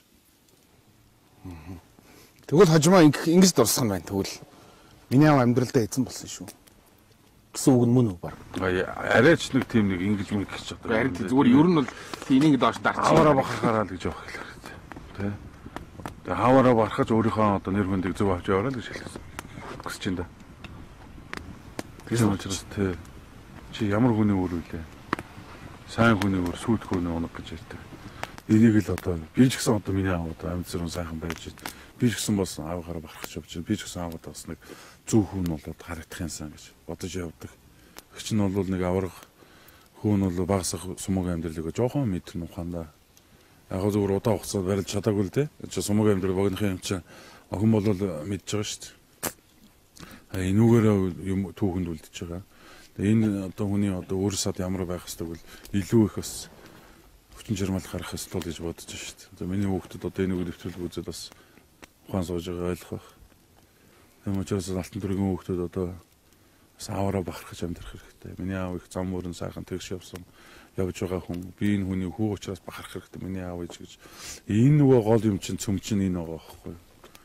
Тэгвэл хожимоо ингэж дурсах юм байна. Тэгвэл миний аав амьдралдаа эзэн болсон шүү. Гэсэн үг нь мөн үү баг. Арайч нэг тийм нэг ингэж мэг гэж одоо. Харин зүгээр ер нь бол энийг доош дарчих. Хаваараа бахархаараа л гэж явах хэрэгтэй. Тэ. Тэгээ хаваараа бахархаж өөрийнхөө одоо нэр хүндийг зөв авч яваараа л гэж хэлсэн. Хүсэж байна да. Тийм учраас тэ чи ямар хүний үр үлээ? Сайн хүний үр, сүйт хүний унаг гэж ярьдаг. Энийг л одоо би ч гэсэн одоо миний аав одоо амьд зэрэг сайхан байж байна. Би ч гэсэн бас ааваараа бахархаж явж байна. Би ч гэсэн аавд бас нэг зөв хүн болоод харагдах юмсан гэж бодож явдаг. Их ч нь бол нэг аврах хүн бол багасах сумаг амьдралыг жоохон мэдэрнэ ухаандаа. Яг зөвөр удаа хугацаанд барилж чадаагүй л те. Чи сумаг амьдрал богинохын юм чинь охин бол мэдж байгаа шүү дээ. Энүүгээр юм түүхэнд үлдэж байгаа. Тэгээ энэ одоо хүний одоо өөрөөсөө ямар байх хэвээр бол илүү их бас хүчин чармаал гарах хэвээр гэж бодож байна шүү дээ. Одоо миний хүүхдүүд одоо энийг нэвтрүүлэг үзээд бас ухаан сууж байгаа ойлгох байх. Тийм учраас алтан төргийн хүүхдүүд одоо бас аваараа бахархаж амьдрах хэрэгтэй. Миний аав их зам мөрөн сайхан тэгш явсан явж байгаа хүн. Би энэ хүний хүү учраас бахарх хэрэгтэй. Миний аав ээж гэж. Энэ нөгөө гол юм чинь цөм чинь энэ байгаа байхгүй юу?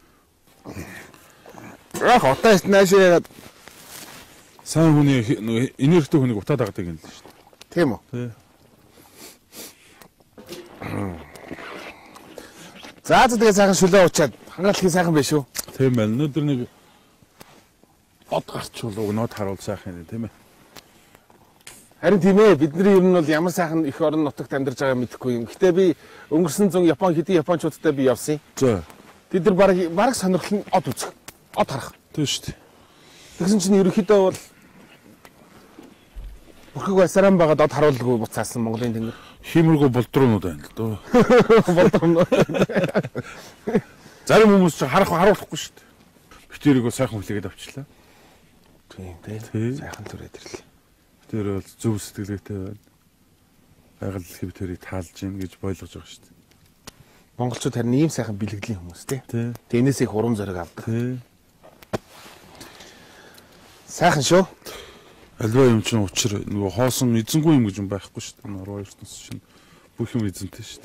Яг отоо наашаа сайн хүний энергитэй хүнийг утаад авдаг юм л шүү дээ. Тийм үү? Тий. За тэгээ сайхан шүлээ уучаад хангалтын сайхан биш үү? Тийм байна. Өнөөдөр нэг од гарч өгнөд харуул сайхан юм тийм ээ. Харин тийм ээ, бидний ер нь бол ямар сайхан их орон нутагт амьдарч байгааг мэдэхгүй юм. Гэтэ би өнгөрсөн 100 хэдийн японочдод би явсан. За. Тэд нар баг сонирхол нь од үзэх. Од харах. Тийм шүү дээ. Тэгсэн чинь ерөнхийдөө бол бүрхэг байсараа байгаад од харуулгүй буцаасан Монголын тэнгэр. Хиймэргүй болдрууд байна л дөө. Болдрууд. Зарим хүмүүс ч харуулахгүй шүү дээ. Битэрийг сайхан хүлээгээд авчлаа. Тийм. Сайхан түрээд ирлээ. Тэр бол зөв сэтгэлгээтэй байна. Байгаль дэлхийн битэрийг таалж гин гэж ойлгож байгаа шүү дээ. Монголчууд харин ийм сайхан бэлгэдлийн хүмүүс тий. Тэрнээс их урам зориг авдаг. Сайхан шүү. Альва юм чинь учир нөгөө хоосон эзэнгүй юм гэж юм байхгүй шүү дээ. Нуруу ертөнц чинь бүх юм эзэнтэй шүү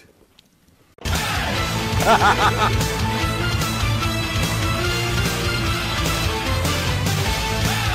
дээ.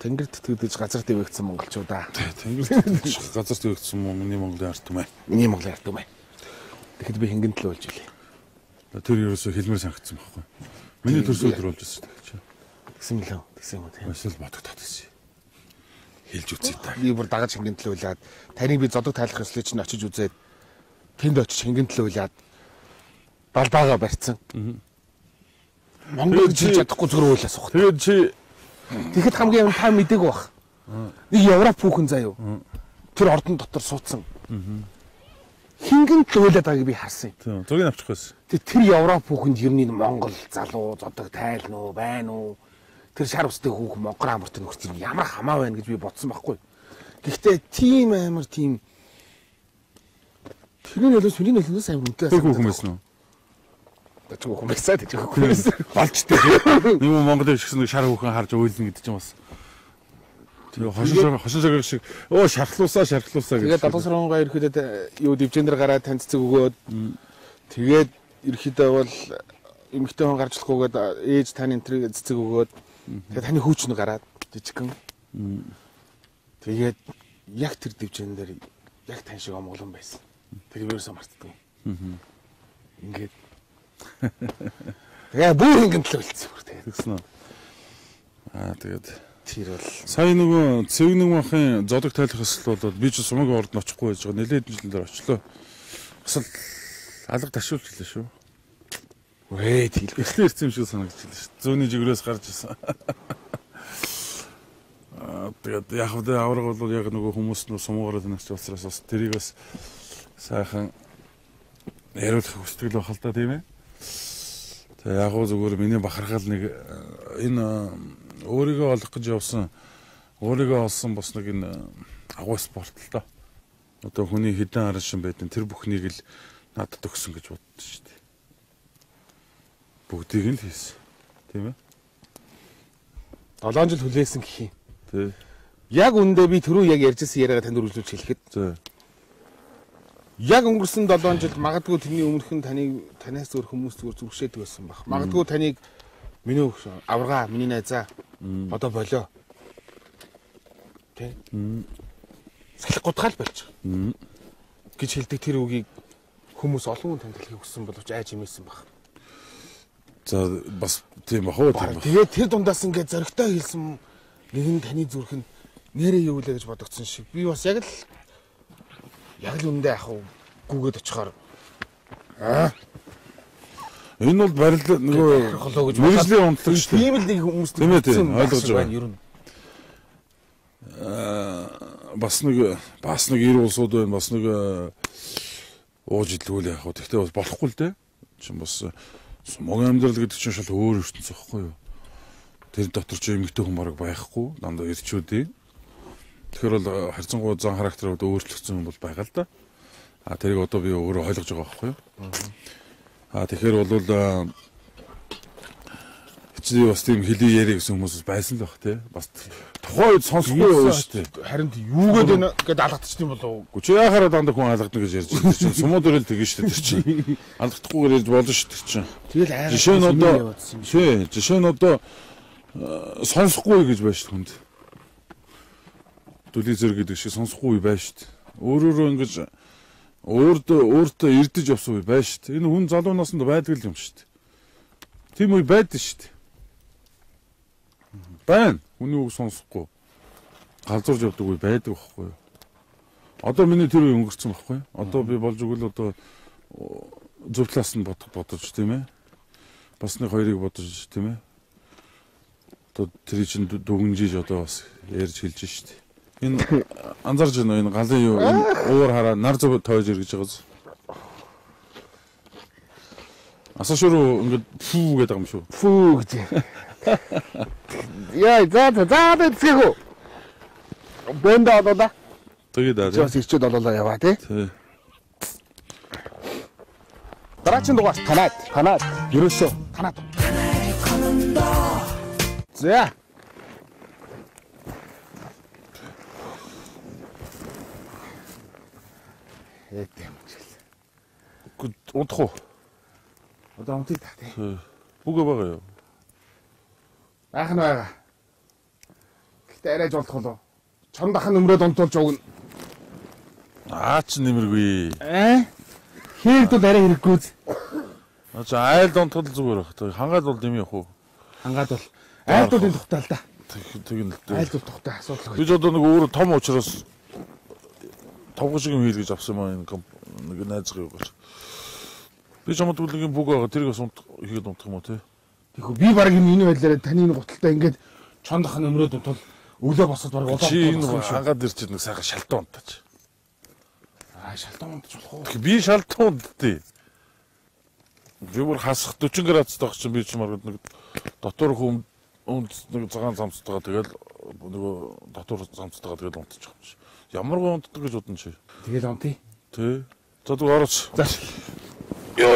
Тэнгэр тэтгэдэж газар дэвэгдсэн монголчуудаа. Тэнгэр газар дэвэгдсэн миний Монголын ард түмээ. Миний Монголын ард түмээ. Тэгэхэд би хингэн төлөө болж илээ. Тэр ерөөсөө хэлмээр санагдсан байхгүй. Миний төрс өдөр болж байсан гэж. Тэгсэн мөлөө. Тэгсэн юм уу тийм. Эсвэл бодогдоод байсан. Хэлж үзье та. Би бүр дагаж хингэн төлөөлээд таныг би зодог тайлах ёслыг чинь очиж үзээд тэнд очиж хингэн төлөөлээд балбаага барьсан. Монгол жиж чадахгүй зүгээр уйлаа сух. Тэгээд чи тэгэхэд хамгийн юм та мдэг бах. Нэг Европ хүүхэн заяа. Тэр ордон дотор суудсан. Хингэн төлөөлээд байгааг би харсан юм. тийм зургийг авчих байсан. Тэр Европ хүүхэнд ер нь Монгол залуу зодог тайлна уу байна уу? Тэр шар устай хүүхэн Монгол амарт нөхцөл ямар хамаа байна гэж би бодсон байхгүй. Гэхдээ тийм амар тийм тэрний нөлөөс миний нөлөөс амар үнэтэй Тэр хүүхэн байсан уу? Тэг хүүхэн байсан тэг хүүхэн байсан. Болж тээ. Нэг Монголын шигсэн нэг шар хүүхэн харж уйлна гэдэг чинь бас. Тэр хошин сагаар шиг оо шархлуусаа гэж. Тэгээд 7 сарын 2 ирэхэд юу дивжендэр гараад танилцэг өгөөд тэгээд ирэхдээ бол эмэгтэй хүн гарч болохгүйгээд ээж тань энтриг цэцэг өгөөд тэгээд таны хүүч нь гараад жижигхэн. Тэгээд яг тэр дивжендэр яг тань шиг омголон байсан. Тэр юусаа мартдаг юм. Ингээд тэгээ бүр хингэн төлөвлөсөн бүр тэгээд Тэгсэн үү? Тэгээд тэр бол сая нөгөө цэвнэг махын зодог тайлах ёслол болоод би ч сумагийн ордон очихгүй байж байгаа. Нэлээд жилээр очлоо. Бас л алга ташуулж илээ шүү. вэ тэгэл Эхлээ ирсэн юм шиг санагдчихлаа шүү. Зүүнний жигрээс гарч ирсэн. Тэгээд яг л авраг бол яг нөгөө хүмүүс нөө сумуугаар таньжуулсараас бас тэрийг бас сайхан яриулах хүсдэг л бахал та тийм ээ. Тэгээ яг гоо зүгээр миний бахархал нэг энэ өөрийгөө олох гэж явсан өөрийгөө олсон бас нэг энэ агуу спорт л доо. Одоо хүний хідэн аран шин байдэн тэр бүхнийг л надад өгсөн гэж боддоо шүү дээ. Бүгдийг нь л хийсэн. Тийм ээ. 7 жил хүлээсэн гэх юм. Тий. Яг үндэ би түрүү яг ярьжсэн яриагаа танд үргэлжлүүлж хэлэхэд За. яг өнгөрсөн 7 жил магадгүй тэрний өмнөх нь танаас өөр хүмүүс зүрхшээдэг байсан баг. Магадгүй таныг миний аврага, миний найзаа одоо болоо. Тэ? Салхи гутгаал болж байгаа. гэж хэлдэг тэр үгийг хүмүүс олон хүн танилцуулахыг хүссэн боловч айж имээсэн баг. За бас тийм бах уу тийм. Тэгээд тэр дундаас ингээд зөрөгтэй хэлсэн нэг нь таны зүрх нь нэрээ юу лээ гэж бодогдсон шиг. Би бас яг л үндэ ах уу гүгээд очихоор энэ бол барил нөгөө мэрэгжлийн унтлаг шүү дээ. Тийм л нэг хүмүүс ойлгож байгаа. Ер нь бас нэг ир улсууд байна, бас нэг ууж идлгүүл яах вэ? Тэгтээ бас болохгүй л дээ. Чин бас сумагийн амьдрал гэдэг чинь шал өөр ертөнц байхгүй юу? Тэр дотор ч эмэгтэй хүн бараг байхгүй, дандаа ирчүүдээ. Тэгэхээр бол харьцангуй зан характерууд өөрчлөгдсөн юм бол байгаа л да. Тэрийг одоо би өөрөө ойлгож байгаа байхгүй юу? Тэгэхээр бол чи бас тийм хэлий яриа гэсэн хүмүүс байсан л баг тий. Бас тухайн үед сонсохгүй юу шүү дээ. Харин юугээд байна гэдээ алгадчихсан болов уу? Чи яхаараа дандаа хүн алгадна гэж ярьж байна. Чи сумууд өрөөл тэгэн шүү дээ тэр чинь. Алгадахгүйгээр ярьж болно шүү тэр чинь. Тэгэл айгаа жишээ нь одоо сонсохгүй гэж байна шүү хүнд. Дүлий зэрэг гэдэг шиг сонсохгүй байна шүү. Өөрөөрөө ингэж өөртөө ирдэж явсан үе байна шүү. Энэ хүн залуу наснд байдаг юм шүү. Тийм үе байдаг шүү. Байна. Хүний үг сонсохгүй. Галзуурж явдаг үе байдаг байхгүй юу? Одоо миний тэр үе өнгөрцөн байхгүй юу? Одоо би болж өгвөл одоо зөв талаас нь бодож тийм ээ. Бас нэг хоёрыг бодож тийм ээ. Одоо тэр чинь дүгнжиж одоо бас ярьж хэлж штт. Энэ анзарж байна энэ галын юу энэ уур хараа нар зөв тойж иргэж байгааз. Асаашруу ингээд фүү гэдэг юм шүү. фүү гэж. Яа, за бэцгөө. Бэнда одоо. Тэгээд аа. Жос ирчээд олоолаа яваа тий. Тий. Дараагийн дугаар танаад. Ерөөсөө танаад. За. Этэм чил. Удах уу? Одоо унтыг та тий. Бүгэ байгаа юу? Ах нь байгаа. дайраж болох болов. Чон дахан өмрөөд унтуулж өгнө. Ч нэмэргүй. Хийрдүүд арай хэрэггүй. Чи айлд унтгал зүгээр баг. Хангаад бол юм явах уу? Хангаад бол айлдуудын тухтай л да. Тэгнэ л дээ. Айлдууд тухтай асуудал. Би ч одоо нэг өөр том учраас тавга шиг юм хийлгэж авсан маа энэ нэг найзгаа юу гэж. Би ч юм уу нэг бүг байгаа. Тэрийг бас хийгээд унтах юм уу те? Тэгэхгүй би баг энэ байдлаараа таны энэ гуталтай ингээд чон дахан өмрөөд унтвал өглөө босоод баг улаан. Чи энэ хангаад ирж нэг сайхан шалтан унтаач. Шалтан унтаж болох уу? Би шалтан унтдээ. Би бүр хасах 40 градустай байх чинь би ч маргад нэг дотор хүм нэг цагаан замцтайгаа тэгэл нөгөө дотор замцтайгаа тэгэл унтчих юм чи. Ямаргүй унтдаг гэж бодсон чи. Тэгэл унтъя. Тэ. За дүү орооч. За. Яа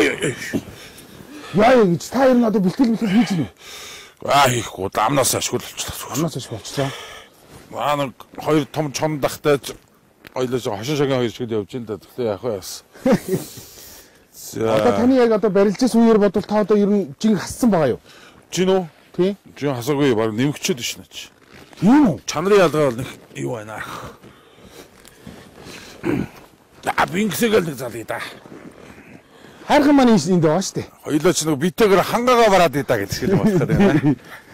гэж та ер нь одоо бэлтгэл хийж гинэ. Хийхгүй амнаас ашгүй болчихлоо. Амнаас ашгүй болчихлоо. Нэг хоёр том чон дахтай ойлоос хошин шагийн хоёр шиг явж ин да. Тэгтээ яах вэ бас. Одоо таны яг одоо барилжсэн үеэр бодвол та одоо ер нь жин хассан байгаа юу? Жин үү? Тий. Жин хасаагүй баг нэмэгчээд биш нэ чи. Тийм үү? Чанарын ялгаа бол нэг юу байна. Бинксэгээл нэг залъя да. Хайрхан маань энд байгаа шүү дээ. Хоёлоо ч нэг битэйгээр хангаагаа бараад идаа гэдэг шиг юм байна.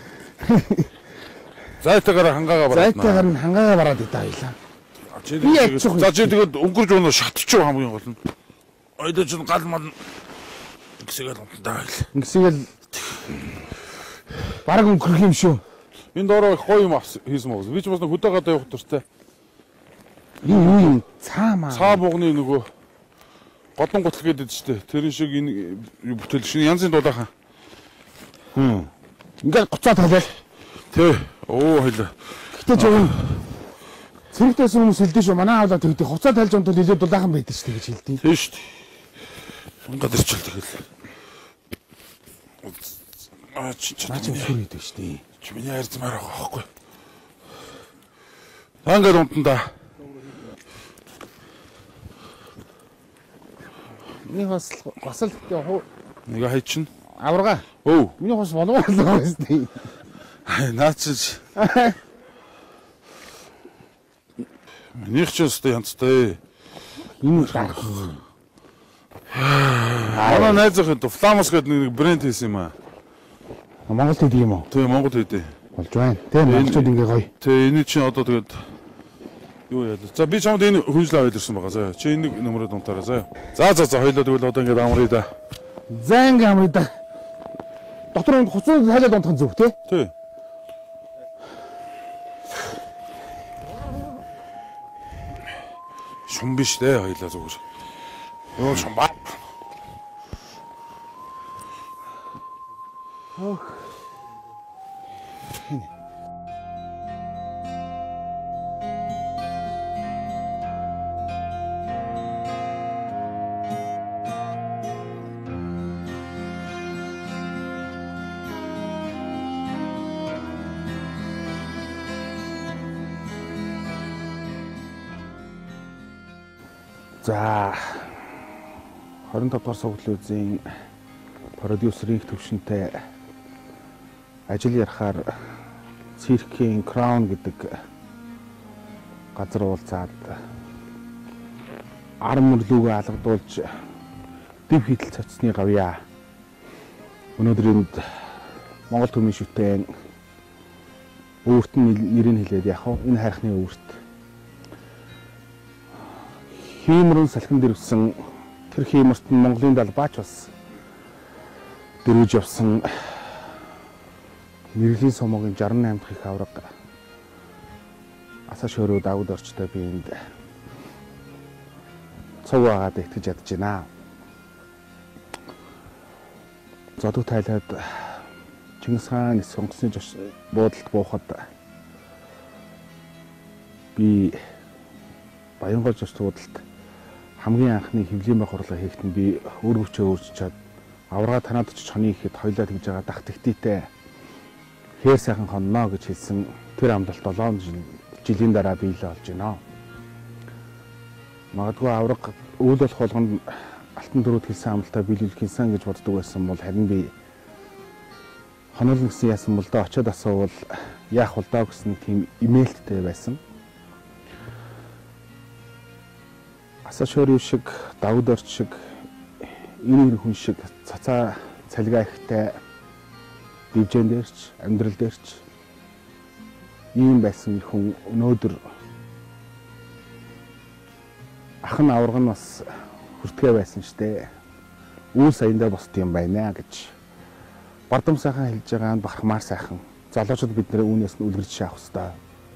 Зайтайгаар хангаагаа бараад. Зайтайгаар нь хангаагаа бараад идаа хоёлаа. За чи тэгээд өнгөрж өнөө шатчих хамгийн гол нь. Хоёлоо ч гал мал гисэгээл унтдаа байл. Гисэгээл бараг өнгөрөх юм шүү. Энд ороо их гоё юм хийсэн мөн. Би ч бас нэг хөдөө гадаа явах туфтаа. Юу юм цаамаа. Цаа бугны нөгөө годон гутал гэдэг чинь тэрэн шиг энэ бүтээл шинэ янзын дулаахан. Ингээд гоцоо талал. Тэ. Хоёлоо. Гэтэ жоо цэрэгтэйс хүмүүс хэлдэг шүү. Манай аавлаа тэгдэг. Хуцаа тайлж унтвал илүү дулаахан байдаг шүү гэж хэлдэг. Тийм шүү дээ. Ингээд ирчихэл тэгэл. Наач өсөр хийдэг шүү дээ. Чи миний хайрцмаар байгаа байхгүй. Ингээд унтанда. Миний госол нэг хайчин. Аврага. Өө. Миний хос болгоо байна шүү дээ. Наач. Минийх ч өстэй янзтай. Энэ баг. Манай найзынхын Flamus гэдэг нэг брэнд хийсэн юм аа. Монголд хийдэг юм уу? Тийм, Монголд хийдэг. Болж байна. Тэгээ монголчууд ингээ гоё. Тэгээ энэ чинь одоо тэгээд юу яа. За би чамд энэ хүнжлээ аваад ирсэн байгаа. За чи энэ нөмрөд унтаараа заа. За хоёлоо тэгвэл одоо ингээд амрыг да. За ингээ амрыг да. Дотор нь хуцуу хайлаад унтах зүг тий? Тий. Шум биш дээ хоёлаа зүгээр. Юу шум ба. За 25 дугаар суглал үзийн продюсерийн төвшөнтэй ажил ярахаар циркийн Crown гэдэг газар уулзаад ар мөрлүүгээ алгадуулж дэв хитл цоцсны гавья. Өнөөдөр энд Монгол төмийн шүтэн өөрт нь нэрийг хэлээд яг энэ хайрхны өөрт хиймрэн салхин дэрвсэн тэр хиймэрт нь Монголын далбаач бас дэрвж явсан Нэрлийн сумогийн 68 дахь их авраг асаа шөрөө давд орчтой би энд цог агаад итгэж ядж байна. Зодог тайлаад Чингис хаан сонгосны буудалд буухад би Баянгол жирч буудалд хамгийн анхны хэвлийн байх хурлаа хийхэд нь би өөр өвчөө өөрчилж аврага танаад очиж хоны ихэд хоёлаа тэгж байгаа дах тэгтийтэй хээр сайхан хонноо гэж хэлсэн тэр амлалт 7 жилийн дараа биелээ болж байна. Магадгүй авраг үйл болох болгонд алтан дөрөвд хэлсэн амлалтаа биелүүлэх юмсан гэж боддог байсан бол харин би хонол гэсэн яасан бол доо очиод асуувал яах вэ даа гэсэн тийм имэйлттэй байсан. Асашори шиг, Давд орч шиг, энэ хүн шиг цацаа цалигаа ихтэй бивжэн дээрч, амьдрал дээрч ийм байсан хүн өнөөдөр ах нь авраг нь бас хүртгээ байсан штэ. Үйл саяндаа босд юм байна гэж бардам сайхан хэлж байгаа нь бахархмаар сайхан. Залуучууд бид нэр үүнээс нь үлгэрч шаах хэвээр.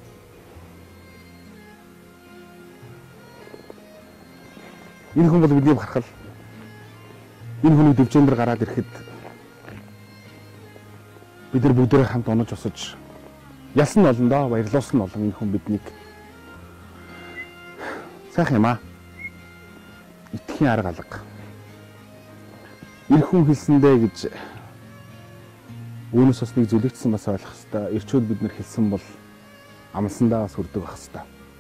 Энэ хүн бол бидний бахархал. Энэ хүний дэвжэндэр гараад ирэхэд бид нар бүгдээ хамт онож босож ялсан нь олон доо, баярлуулсан нь олон энэ хүн биднийг сайхан юм аа. Итгэхийн арга алга. Энэ хүн хэлсэндээ гэж үүнээс бас нэг зүлэгдсэн бас ойлгох хэрэгтэй. Ирчүүд бид нар хэлсэн бол амлсандаа бас хүрдэг байх хэрэгтэй.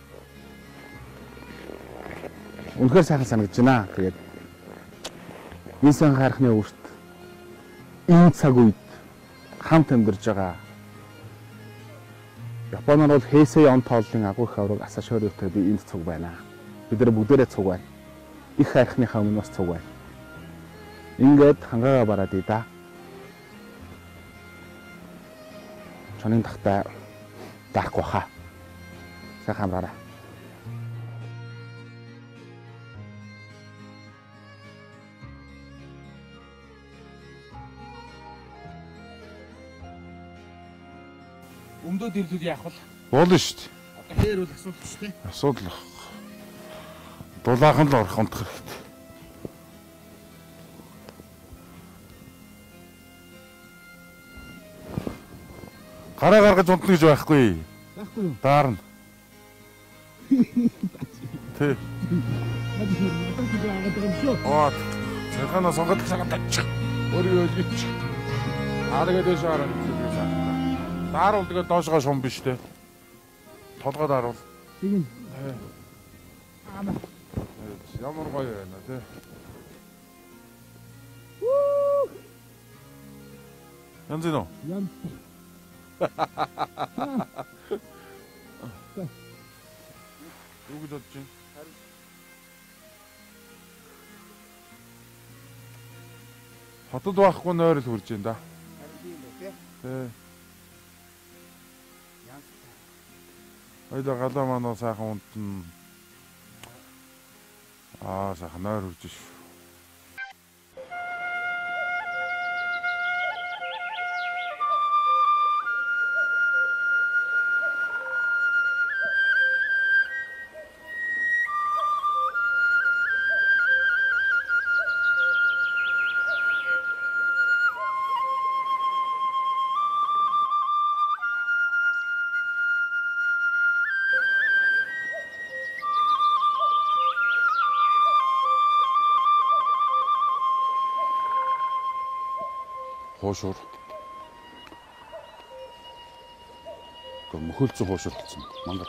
Үнэхээр сайхан санагдаж байна. Тэгээд энэ сан харахны үрт энэ цаг үед хамт амьдарж байгаа Японоор бол Heisei он тооллын агуу их авраг Асашоритой би энд цуг байна. Бид нар бүгдээрээ цуг байна. Их хайрхныхаа өмнө бас цуг байна. Ингээд хангаагаа бараад ий да. Чонын тахтай дарахгүй хаа. Сайхан амраарай. Өмдөө дэрлүүд яах вэ? Болно шүү дээ. Одоо хээр үл асуудал шүү дээ. Асуудал ах. Дулаахан л орох онцгой хэрэгтэй. Гараа гаргаж унтна гэж байхгүй. Байхгүй юу? Даарна. Тэ. Аа. Цахана сонгоод цагаатаач. Өөрөө өлгөч. Аалагаа дэш хараа. Дааруул тэгээ доошгоо шум биш те. Толгой дааруул. Тийм. Аа. Ямар гоё байна те. Янзино. Янз. Юу гэж бодож байна? Хотод байхгүй нойр л хүрж байна да. Тий. Ойда галаа манаа сайхан унтна. Сайхан нойр хүрж шүү. Хоошуур. Мөхөлцөн хоошуур гэсэн мангар.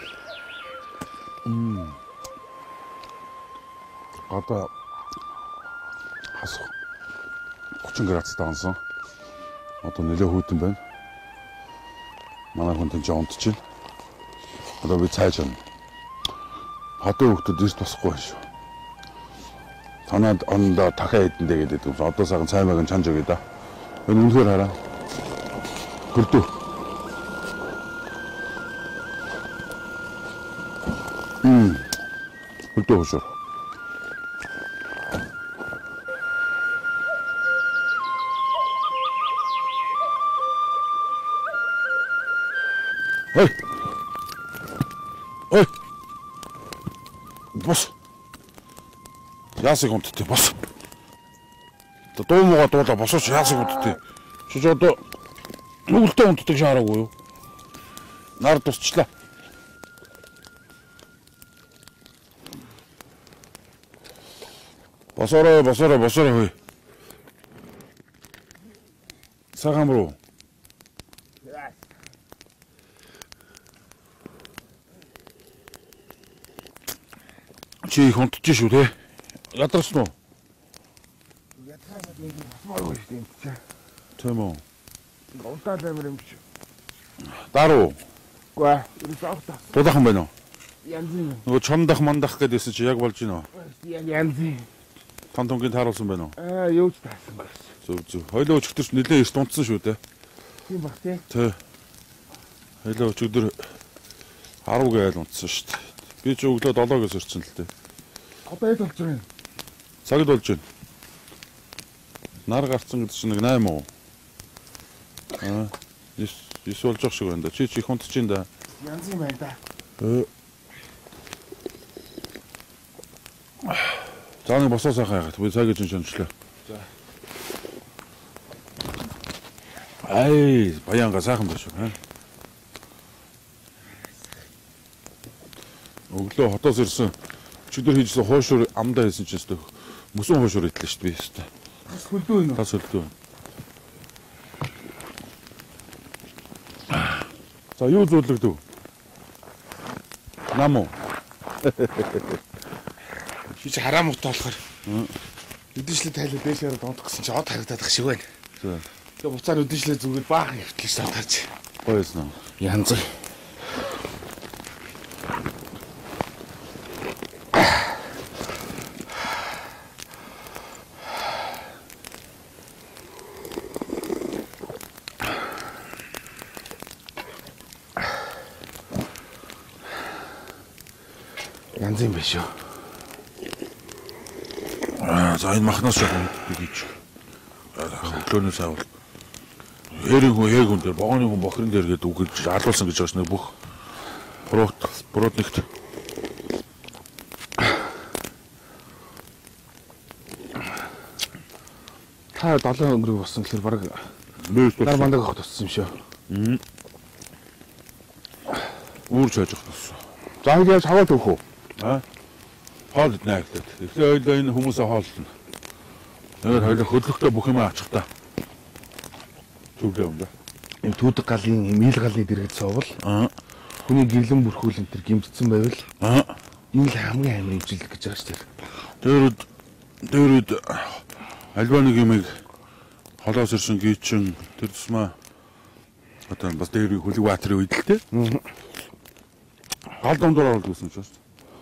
Одоо хас 30 градустай онсон. Одоо нэлээд хүйтэн байна. Манай хүн тэнцээ унтж байна. Одоо би цайж байна. Хотын хүмүүс ирж тусахгүй байна шүү. Танад ондоо дахиад идэндээ гэдэг юм. Одоо сайхан цаймаг нь чанж өгье да. Энэ үнэхээр хараа. Гүрдүү. Гүрдүү хөшөр. Ой. Ой. Бос. Яасыг унтдээ бос. Дуу муугаа дуулаа босооч яасыг унтдээ. Шиж одоо нүгэлтэй унтдаг шаараагүй юу? Нар тусчлаа. Босороо хөөе. Сайхан руу. Чи их унтж шүү те. Ядарсан уу? Тийм үү. Удаад амир юм чи. Даруу. Үгүй ээ. Ерөөсөө авах таа. Дулаахан байна уу? Янз юм. Нөгөө чондах мандах гэдээсэн чи яг болж гинөө. Янз юм. Тон тонгийн тааруулсан байна уу? Юу ч таасан байх. Зөв зөв. Хойлоо өчигдөрч нэлээд эрт унтсан шүү дээ. Тийм баг тий. Тэ. Хойлоо өчигдөр 10 гайл унтсан шүү дээ. Би ч өглөө 7-оос ирсэн л дээ. Одоо хэд болж байна? Цагд болж байна. Нар гарцсан гэдэг чинь нэг 8 уу? 9 болж ах шиг байна да. Чи их унтж чинь да. Янз юм байна да. Цааны босоо сайхан ягаад. Би цаг гэж шончлоо. За. Ай, баянга сайхан байна шүү. Өглөө хотоос ирсэн. Өчигдөр хийжсэн хуушур амдаа хийсэн чинь өстө мөсөн хуушур итлээ шүү дээ би өстө. Тас хөлдөө байна уу? Тас хөлдөө. За юу зөвлөгдөв? Нам уу? Чи чи хараа муутай болохоор. Үдшилээ тайлбар дээшээр донтох гэсэн чи од харагдаад ах шиг байна. За. Тэгээ буцаар үдшилээ зүгээр баахан хөвтлээ шүү тарч. Гоёсэн. Янз. Янз юм биш үү? За энэ махнаас жоохон гэж. Өглөөнөөс авал. Хэрэг хүн яг хүн дээр богоны хүн бохрын дээр гээд үгэлж алуулсан гэж байна бүх. Бурууд нэгт. Та 7 өнгөрөг болсон гэхээр баг Нар мандаг авах туссан юм шүү. Үүрч хайж байгаа. За ингэ яаж хаваад өгөх үү? Хоол иднэ гэдэг. Эхлээ ойлоо энэ хүмүүсээ хооллоно. Тэгээд хоёул хөдлөхтэй бүх юм аачих та. Зүглээ юм да. Ийм түүдэг галын, ийм ил галын дэргэд совол. Хүний гэрлэн бүрхүүл энэ төр гимтсэн байвал. Энэ л хамгийн амар имжлэг гэж байгаа шүү дээ. Дээрүүд альва нэг юмыг холоос ирсэн гүйчин тэр тусмаа одоо бас дээрийг хөлөг баатрын үед л те. Гал дондор оролдог гэсэн ч бас.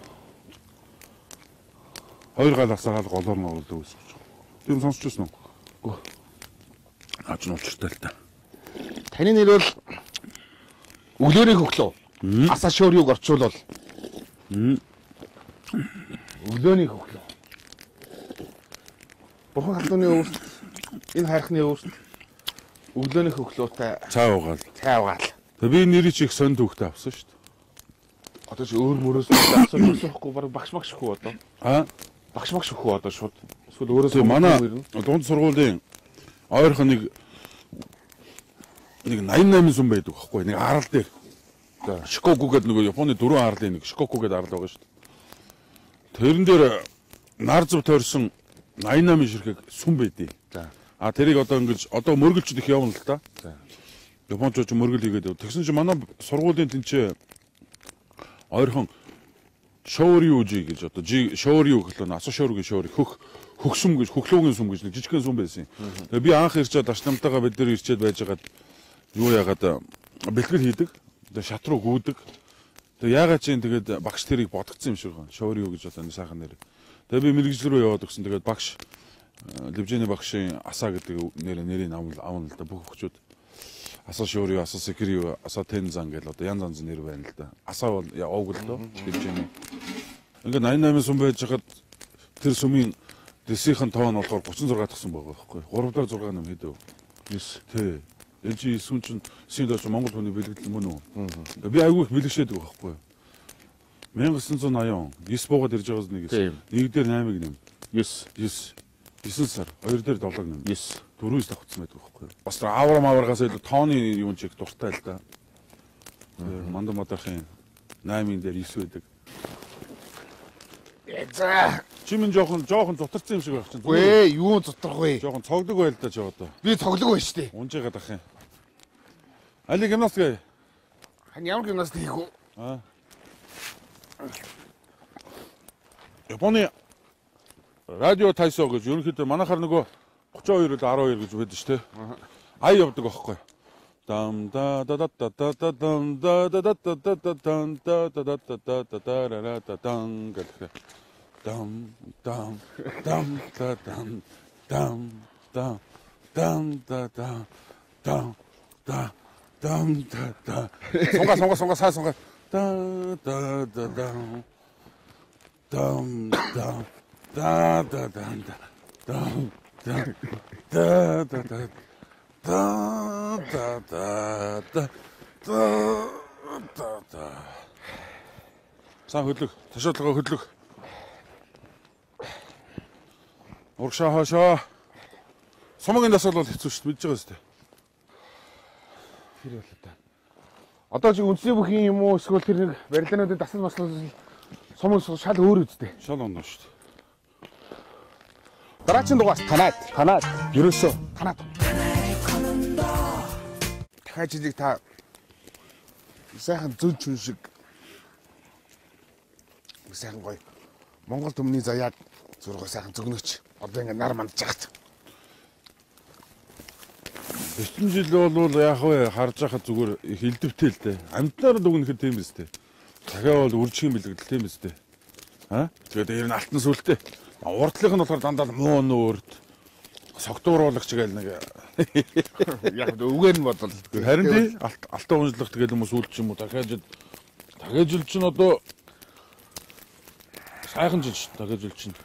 Хоёр гал асаагаад голоор нь оролдог гэсэн ч. Тийм сонсч байсан уу? Үгүй. Аач нь учиртай л та. Таны нэр бол өглөөний хөглөө. Асаа шөөрийг орчуулвал. Өглөөний хөглөө. Бурхан халууны өвс энэ хайрхны өвс өглөөний хөглөөтэй Цаа угаал. цайвгаал. Тэгээ би нэрийг ч их сонд төвхтэй авсан шүү дээ. Одоо ч өөр мөрөөс асуухгүй баг багш магш хөө одоо. Багш магш хөө одоо шууд. Эсвэл өөрөөсөө Манай дунд сургуулийн ойрхон нэг 88 сүм байдаг байхгүй нэг арал дээр. Шикоку гэдэг нэг Японы дөрвөн арлын нэг Шикоку гэдэг арал байгаа шүү дээ. Тэрэн дээр нар зав тойрсон 88 ширхэг сүм байдیں۔ Тэрийг одоо ингэж одоо мөргөлчд их явна л та. Япончууд мөргөл хийгээд. Тэгсэн чинь манай сургуулийн тэнцээ ойрхон Шоуриужи гэж одоо Шоуриу гэхлээр асуу шоуригийн шоури хөхсүм гэж хөхлөөгийн сүм гэж нэг жижигхэн сүм байсан. Тэгээ би анх ирчээд ашнамтайгаа бид нар ирчээд байжгаад юу яагаад бэлтгэл хийдэг. Тэгээ шат руу гүйдэг. Тэгээ яагаад чинь тэгээд багш тэрийг бодгцсон юм шиг байна. Шоуриу гэж одоо энэ сайхан нэр. Тэгээ би мэрэгжил рүү яваад өгсөн. Тэгээд багш Левжений багшийн асаа гэдэг нэрийг авна л да бүх хөгчүүд. Асаа шоуриу, асаа секириу, асаа тензан гэл одоо янз янзын нэр байна л да. Асаа бол овг л доо Левжений. Ингээд 88 сүм байж хахад тэр сүмийн дэсийнхэн тоон болохоор 36 тагсан байгаа байхгүй. 3-6 нам хэдэв. 9 тий. Энэ чи сүм чинь синдоч Монгол хүний бэлгэдэл мөн үү? Би айгүй их бэлгшээдэг байхгүй. 1980 9 буугаад ирж байгаас нэг нэг дээр 8-ыг нэм. 9 сар 2 дээр 7-ыг нэм. 4-өөс тавцсан байдаг байхгүй. Бас аврагаас илүү тооны юм чиг дуртай л да. Манда мадахын 8-ын дээр 9 байдаг. За. Чимэн жоохон зутарсан юм шиг байх чинь. Үгүй юу зутрах вэ? Жоохон цогдөг байл та ч одоо. Би цоглог байна шүү дээ. Унжаагаад ах юм. Али гимнастик. Хань ямар гимнастик хийх вэ? Японы радио тайсоо гэж ерөнхийдөө манайхаар нөгөө 32-12 гэж байдаг шүү дээ. Ай явдаг байхгүй. Dam da da da da da da dam da da da da da da dam da da da da da da da ra ra da dam гэх. Dam dam dam da dam dam dam dam da da dam da dam da da. 송가 사 송가. Da da da dam dam dam da da da dam dam da da da. За хөдлөг. Ташаалгаа хөдлөг. Урагшаа хоошоо. Сумагийн дасгал бол хэцүү шүү дээ. Мэдж байгаа зү. Тэр болоо та. Одоо чи үндэсний бүхий юм уу эсвэл тэр нэг барилгаануудын дасгал маслал сумын шал өөр үстэй. Шал оноо шүү дээ. Дараагийн дугаас танаад. Ерөөсөө танаад. Хажиг та сайхан зүн чүн шиг сайхан гоё Монгол төмний заяад зургаа сайхан зөгнөч. Одоо ингэ нар мандж яхад. 9 жил бол яг вэ харж байхад зүгээр хилдэвтэй л дээ. Амьтнаар л өгнөхөр тийм биз дээ. Дахиад бол үржихийн бэлгэл тийм биз дээ. Тэгээд ер нь алтан сүлтэй. Урдлынх нь болохоор дандаа муу нөөрд согтууруулагч гээл нэг яг үгээр нь бодвол харин тий алтан унжлах тэгэл хүмүүс үлч юм уу дахиад жил чинь одоо сайхан жил шүү дахиад жил чинь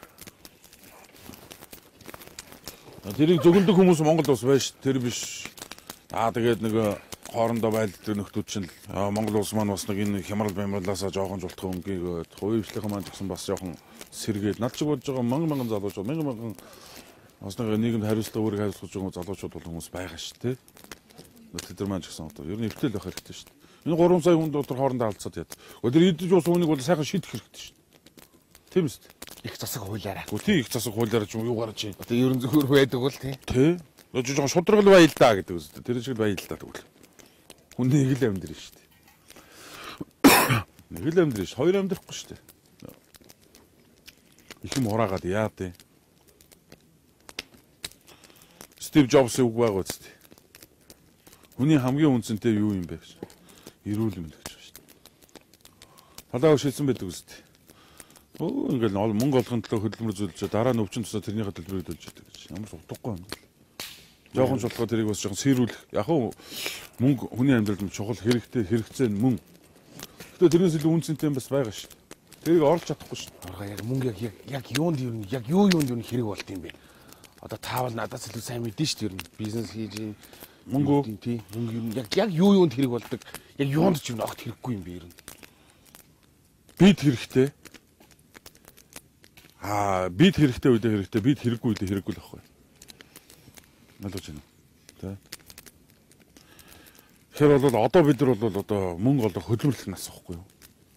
тэрийг зөвгөндөг хүмүүс Монгол улс байж тэр биш тэгээд нэг хоорондоо байлддаг нөхдүүд чинь Монгол улс маань бас нэг энэ хямрал баймарлаасаа жоохон жуултах өмгийгээд хувийн маань гэсэн бас жоохон сэргээд над чиг болж байгаа мянган залуучууд мянган бас нэг нийгэмд хариуцлага үүрэг хариуцлах байгаа залуучууд бол хүмүүс байгаа шүү дээ. Тэд нар маань ч гэсэн одоо ер нь эвтэл байх хэрэгтэй шүү дээ. Энэ 3 сая хүн дотор хоорондоо алдцаад яд. Өдөр идэж ус үнийг бол сайхан шийдэх хэрэгтэй шүү дээ. Тийм үст. Их засаг хуулиараа. Тий их засаг хуулиараа ч юу гарч ийн. Одоо ерөн зөвхөр байдаг бол тий. Тий. Жоохон шудрагл бай л да гэдэг үст. Тэр шиг л бай л да тэгвэл. Хүний нэг л амьдрын шүү дээ. Нэг л амьдрын ш. Хоёр амьдрахгүй шүү дээ. Их юм ураагаад яа дээ. Стив Джобс үг байгаа үст. Хүний хамгийн үнцэнтэй юу юм бэ гэж. Эрүүл мэнд гэж байна шүү дээ. Халаа шилсэн байдаг үст. Ингээл мөнгө олохын төлөө хөдөлмөр зөвлөж дараа нь өвчин тусаа тэрнийхээ төлбөрийг төлж яадаг гэж. Ямар ч утгагүй юм. Жохон шулхаа тэрийг бас жоохон сэрүүлэх. Яг хөө мөнгө хүний амьдралд чухал хэрэгтэй хэрэгцээ нь мөн. Гэтэ тэрнээс илүү үнцэнтэй юм бас байгаа шүү дээ. Тэрийг орлож чадахгүй шүү дээ. Яг мөнгө яг юунд юу нь хэрэг болт юм бэ? Одоо таавал надаас илүү сайн мэдэн шүү дээ ер нь бизнес хийж мөнгө тий мөнгө яг юунд хэрэг болдог яг юунд ч юм огт хэрэггүй юм бэ ер нь бид хэрэгтэй бид хэрэгтэй үедээ хэрэгтэй бид хэрэггүй үедээ хэрэггүй л байхгүй ойлгож байна тий Тэгэхээр бол одоо бид нар бол одоо мөнгө олох хөдөлмөрлөх нас واخгүй юу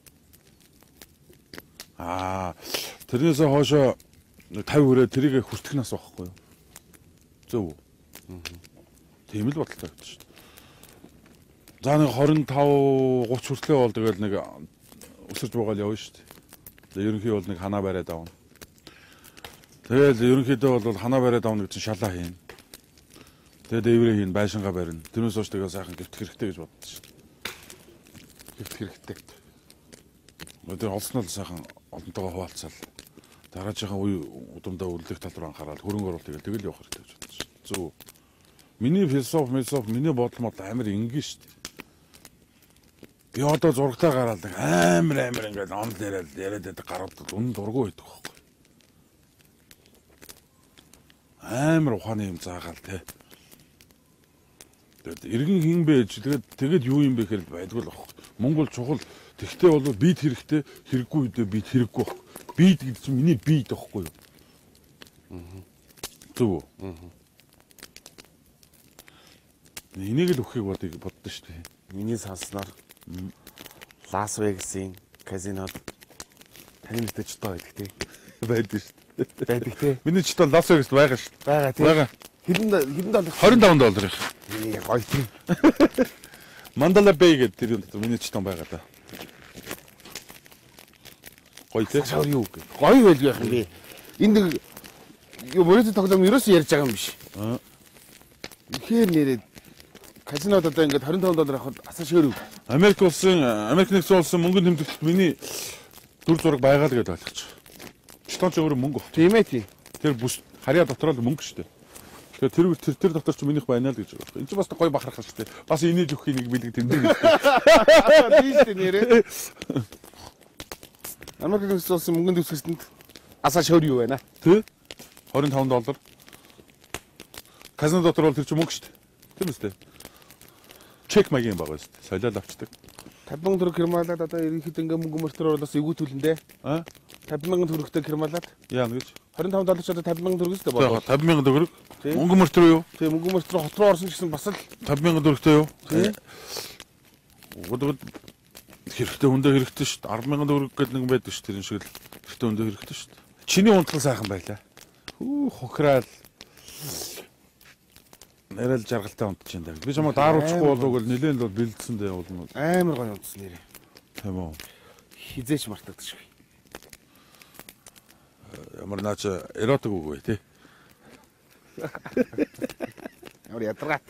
тэрнээсээ хоошоо 50 хүрээ тэрийг хүртэх нас واخгүй юу зөв тийм л бодолтой байдаг шүү дээ. За нэг 25 30 хүртлээ бол тэгэл нэг өсөрж байгаа л явна шүү дээ. Тэгээ ерөнхий бол нэг ханаа бариад авна. Тэгэл ерөнхийдөө бол ханаа бариад авна гэж шалаа хийн. Тэгээ дээврээ хийн байшингаа барина. Тэрнээс хойш тэгээ сайхан гівтэх хэрэгтэй гэж боддоо шүү дээ. Гівтэх хэрэгтэй. Одоо олсноо сайхан олонтойгоо хуваалцаал. Дараагийн үе удамдаа үлдэх тал руу анхаарал хөрөнгө оруулалт тэгэл явах хэрэгтэй гэж боддоо шүү дээ. Зөв. Миний философи миний бодол мод амар ингийн шүү дээ. Би одоо зурагтаа гараад амар ингээд он дээрээ яриад байдаг гарууд үнэн дургүй байдаг байхгүй. Амар ухааны юм заагаал те. Тэгээд иргэн хин байж тэгээд юу юм бэ гэхэл байдгүй л байхгүй. Монгол чухал тэгтээ бол бид хэрэгтэй хэрэггүй үедээ бид хэрэггүй байхгүй. Бид гэдэг чинь миний бие байхгүй юу? Зөв. Энийг л өхийг боддоо шүү дээ. миний санснаар Лас Вегасын казинод таны мэдээж ч тоо байдаг тий. Байдаг шүү дээ. Байдаг тий. Миний ч тоо Лас Вегаст байгаа шүү дээ. Байгаа тий. Байгаа. Хэдэн доллар? $25. Гоё тий. Mandala Bay гэдэг тэр юм миний ч тоо байгаа да. Гоё тий. Шаар юу гэ. Гоё байлгүй яах юм бэ? Энд нэг юу мөрөд тоглоом ерөөсөө ярьж байгаа юм биш. Тэгэхээр нэрээ казинод одоо ингээд $25 авахд асаа шигээр үү? Америк нэгдсэн улсын мөнгөний тэмдэгт миний дүр зураг байгаа л гэдээ ойлгоч. Штонч өөрөө мөнгө. Тийм ээ тийм. Тэр бүс харьяа дотроо л мөнгө шүү дээ. Тэгэхээр тэр дотор ч минийх байна л гэж байгаа. Энд чинь бас гоё бахархах шүү дээ. Бас инээж өгөхийн нэг бэлэг тэмдэг. Тийм шүү нэрээ. Америк нэгдсэн улсын мөнгөний төвсгөсөнд асаа шигээр юу байна? Тэ? $25. Казино дотор бол тэр чинь мөнгө шүү дээ. Тийм үстэй. Чек маягийн байгаа шүү дээ. Солиод авчдаг. 50,000 төгрөг хямаалаад одоо ерөнхийдөө ингээ мөнгө мөртөр болоос эвгүй төлөндөө. 50,000 төгрөгтэй хямаалаад. Яа гэж? $25 ч одоо 50,000 төгрөг өстэй болоо. 50,000 төгрөг. Мөнгө мөртөр юу? Тийм мөнгө мөртөр хот руу орсон ч гэсэн бас л 50,000 төгрөгтэй юу? Тийм. Гудад хэрэгтэй өндөө хэрэгтэй шүү дээ. 10,000 төгрөг гэдэг нэг байдаг шүү. Тэр шиг л хэрэгтэй өндөө хэрэгтэй шүү дээ. Чиний унтлаг сайхан байлаа. Хүү хохраал. Нэрэл жаргалтай унтж энэ даа. Би чамаа дааруулахгүй болов уу нэлээд л бэлдсэн дээ бол амар гоё унтсан нэрээ. Тийм үү. Хизээч мартагдчих. Ямар наач эротик үгүй тий. Ямар ядаргаат.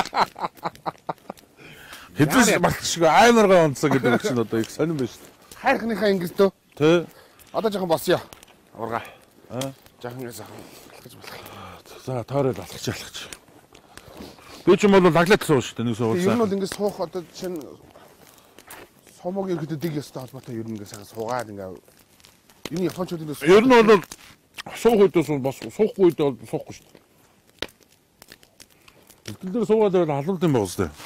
Хэдүүлж мартчих амар гоё унтсан гэдэг үг чинь одоо их сонирн байна шүү дээ. Хайрхныхаа ингэртөө. Тий. Одоо жоохон босё. Ургаа. Жоохон ясахан алхаж болох. За тоороод алхаж алхаж. Би ч юм бол лаглаад сууж шүү дээ нэг суугаад. Ер нь бол ингэ суух одоо жишээ нь сомог ирэхэд дэг ёстой холбоотой ер нь ингэ сайхан суугаад ингэ энэ японочдын дэс. Ер нь бол суух үедээс бас суухгүй үед бол суухгүй шүү дээ. Бэлтгэл дээр суугаад байвал халуун юм байна үстэй.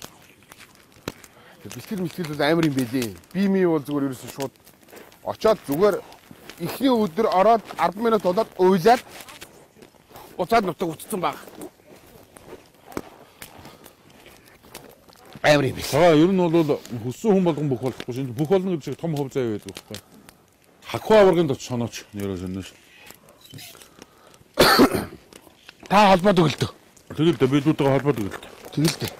Бэлтгэл бол амар юм байлээ. Би мий бол зүгээр ерөөсөн шууд очоод зүгээр эхний өдөр ороод 10 минут болоод уйлаад уцаад нутаг утцсан баг. Амар юм биш. Аа ер нь бол хүссэн хүн болгон бүх болохгүй шин бүх болно гэж шиг том хөв заяа байдаг байхгүй. Хакуу аваргын доч сонооч нэрээ сонно ш. Та холбоод өгөлтөө. Тэгэл дээ бидүүдтэйгээ холбоод өгөлтөө. Тэгэл дээ.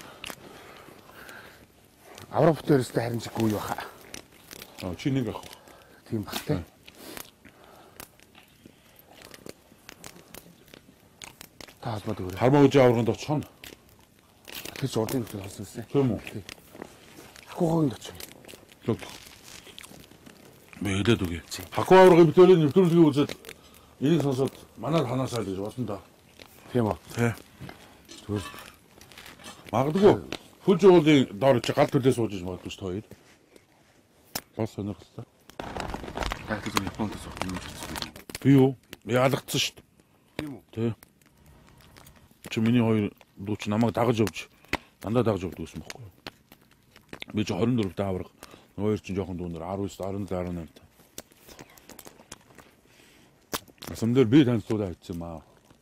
Аврал бүтээрстэй харин чиггүй юу хаа. Аа чи нэг ах. Тийм багтай. Та холбоод өгөрөө. Хармаа үжи аваргын доч сон. Тэр зурдын нөхцөл болсон юм. Тийм үү? Хакуугийн доч. Лог. Мэдээд үгүй. Хакуу аваргын бүтээлийн нэвтрүүлгийн үзэл энийг сонсоод манайд ханаасаа гэж босон да. Тийм үү? Тий. Зүгээр. Магадгүй хүч уулын доор чи гал төлөө сууж магадгүй ш хоёр. Бас сонирхолтой. Яг тийм Японд суух юм шиг. Би юу? Яалгацсан ш. Тийм үү? Тий. Чи миний хоёр дууч намайг дагаж явж дандаа дагаж явдаг гэсэн бохоггүй. Би чи 24-т авраг. Хоёр чинь жоохон дүүнэр 19, 17, 18. Асамдэр би танилцуулаа хийсэн юм аа.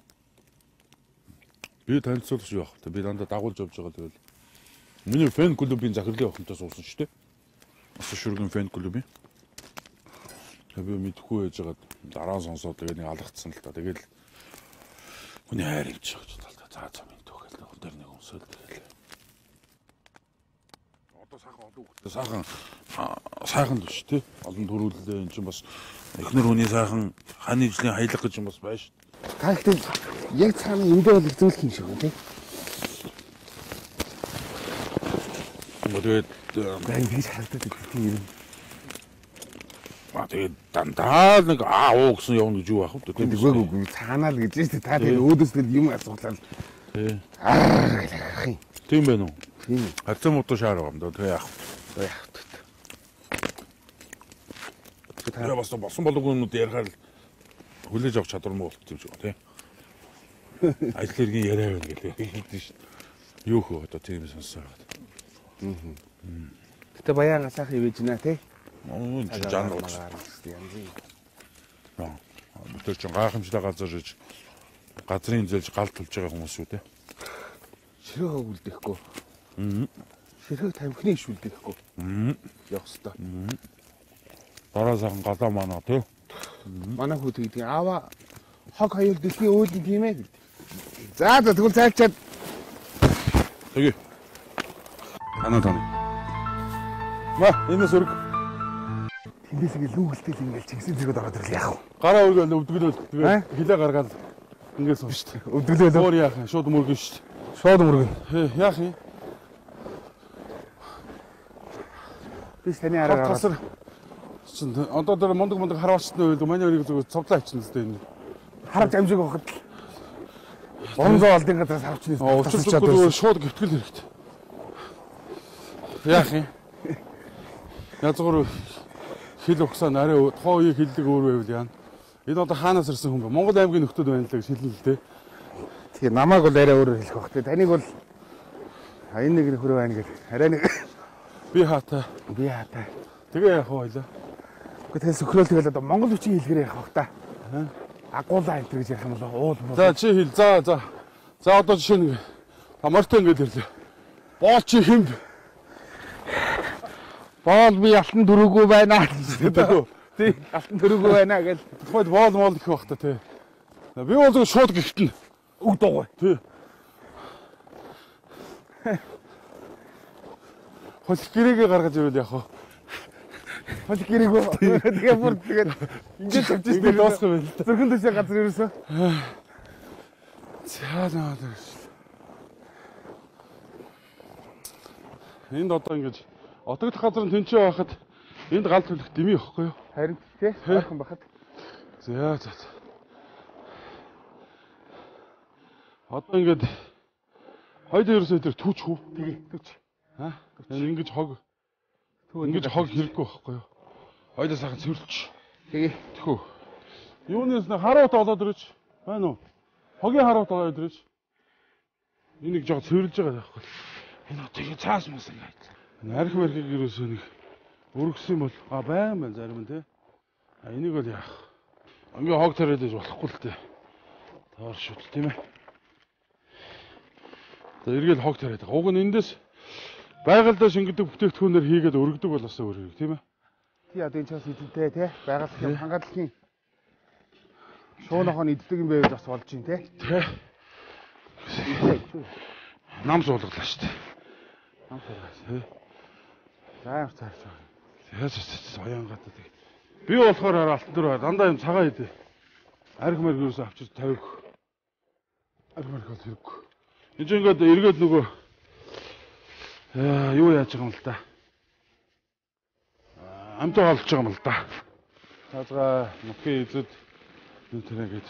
Би танилцуулах шүү яах вэ? Би дандаа дагуулж явж байгаа тэгэл. Миний фэн клубын захирлын охинтой суусан шүү дээ. Ас шүргэн фэн клубын. Би мэдхгүй яж байгаа дараа сонсоод тэгээ нэг алгацсан л та. Тэгэл хүний хайр явж байгаа ч талтай. За мэдгүй хэл нэг дээр нэг өмсөөл тэгэл. Одоо сайхан олон хүүхдээ сайхан л шүү дээ. Олон төрүүлээ эн чинь бас эхнэр хүний сайхан хань ижлийн хаялга гэж юм бас байна шүү. Та ихтэй яг цаана эндээ бол зөвлөх юм шиг үү тий? Тэгээд Гай би харагдаад тийм юм. тэгээд дандаа нэг уу гэсэн явна гэж юу ах вэ? Тийм Үгүй цаанаа л гэж шүү дээ. Та тэгээд өөдөөс нь юм асуулаа. Тий. Гэх юм. Тийм байна уу? Тийм. Хацсан мото шаар байгаа юм даа. Тэгээ яах вэ? Тэгээ бас босон болоогүй юмуд ярихаар л хүлээж авах чадвармаа болт юм шиг тий. Ажил хэргийн яриа байна гэлээ хэлдэг шүү дээ. Юу хөө одоо тийм сонсоо байгаа. Гэтэ баян асаах ивэж нэ тий. Жан ууч. Тэр чинь гайхамшигтай газар шиж газрын зэлж гал тулж байгаа хүмүүс шүү дээ. Ширхэг үлдэхгүй. Ширхэг тамхины иш үлдэхгүй. Явах хэвээр. Дараа сайхан галаа манаа тий. Манай хүү тэгдэг аава хог хоёул дэлхийн өөдөн тийм ээ гэдэг. За тэгвэл цаачаад Тэгээ. Тана. Ма энэ сүрэг. тэндээс ингэ лүүгэлтэл ингэ чигсэн зэрэгд ороод ирэл яах вэ? Гараа өргөөл өвдгөлөөл тэгээ хилээ гаргаад ингээс сууж шүү дээ. Өвдөглөө. Өөр яах шууд мөргөн шүү дээ. Шууд мөргөн. Яах юм? Би таны араа гараад. Тасар. Чин одоо тэр мундаг харуулчихсан үед манай өрийг зүгээр цовдлаа ичнэ зү энэ. Харж амжиг авахд л. 300 олдын газраас авчихна. Учир шууд гівтгэл хэрэгтэй. Яах юм? Язгуур хил өгсөн арай тухайн үеийн хиллэг өөр байвал яана. Энэ одоо хаанаас ирсэн хүн бэ? Монгол аймгийн нөхдөд байна л гэж хэлнэ л дээ. Тэгээ намайг бол арай өөрөөр хэлэх байх. Таныг бол энэ нэг нөхөр байна гэх. Арай нэг би хаатай. Тэгээ яах вэ хоёлаа? Гэхдээ тэр сөхрөөл тэгэл одоо монгол хүчийн хэлгээр яах вэ та? Агуулаа энэ гэж ярих юм бол уул муу. За чи хэл. За одоо жишээ нэг тамартай ингэж ирлээ. Боол чи хэмд. Боол би алтан дөрөвгүй байна гэдэг. Тий, алтан дөрөвгүй байна гэж. Тухайд боол гэх бах та тий. Би бол зөв шууд гихтэн. Үг дуугүй. Тий. Хол гэрээгээ гаргаж ирвэл яах вэ? Хол гэрээгүй. Тэгээ бүр тэгээд ингэж тавьчих би дуусах юм байна. Зүрхэн дэшээ газар ерөөсөө. За наа. Энд одоо ингэж отогдох газар нь тэнцээ байхад энд гал төлөх дэмий ихгүй юу? Харин тий, ойрхон байхад. За. Одоо ингэж хоёул ерөөсөө тэр түүч хүү. Тэгээ, түүч. Ингэж хог хэрэггүй байхгүй юу? Хоёул сайхан цэвэрлж. Тэгээ. Тэхүү. Юунаас нэг харуут олоод ирэж байна уу? Хогийн харуут олоод ирэж. Энийг жоо цэвэрлж байгаа байхгүй. Энэ тэгээ цааш мас ингэж. Арх мэрхийг ерөөсөө нэг өргөсөн бол байна зарим нь те. Энийг бол яах. Ингээ хог тариад иж болохгүй л те. Таар шүтл тийм ээ. За эргээл хог тариад байгаа. Уг нь эндээс байгальдаа шингэдэг бүтээгдэхүүнээр хийгээд өргөдөг болоосоо өргөв тийм ээ. Тий одоо энэ ч бас эдэлтэй те. Байгальлахын хангалтын шуунахын эддэг юм байвал бас болж юм те. Тий. Нам суулгалаа шүү дээ. Нам суулгаа. Цаарч. Яаж соён гадаа тэг. Би болохоор алтан дээр дандаа юм цагаан идэ. Арх мэрг юусэн авчиж тавих. Арх мэрг бол хэрэггүй. Энд ингээд эргээд нөгөө юу яаж байгаа юм л да. Амтаа олж байгаа юм л да. Цаазгаа нутгийн эзэд юу тэрэгэж.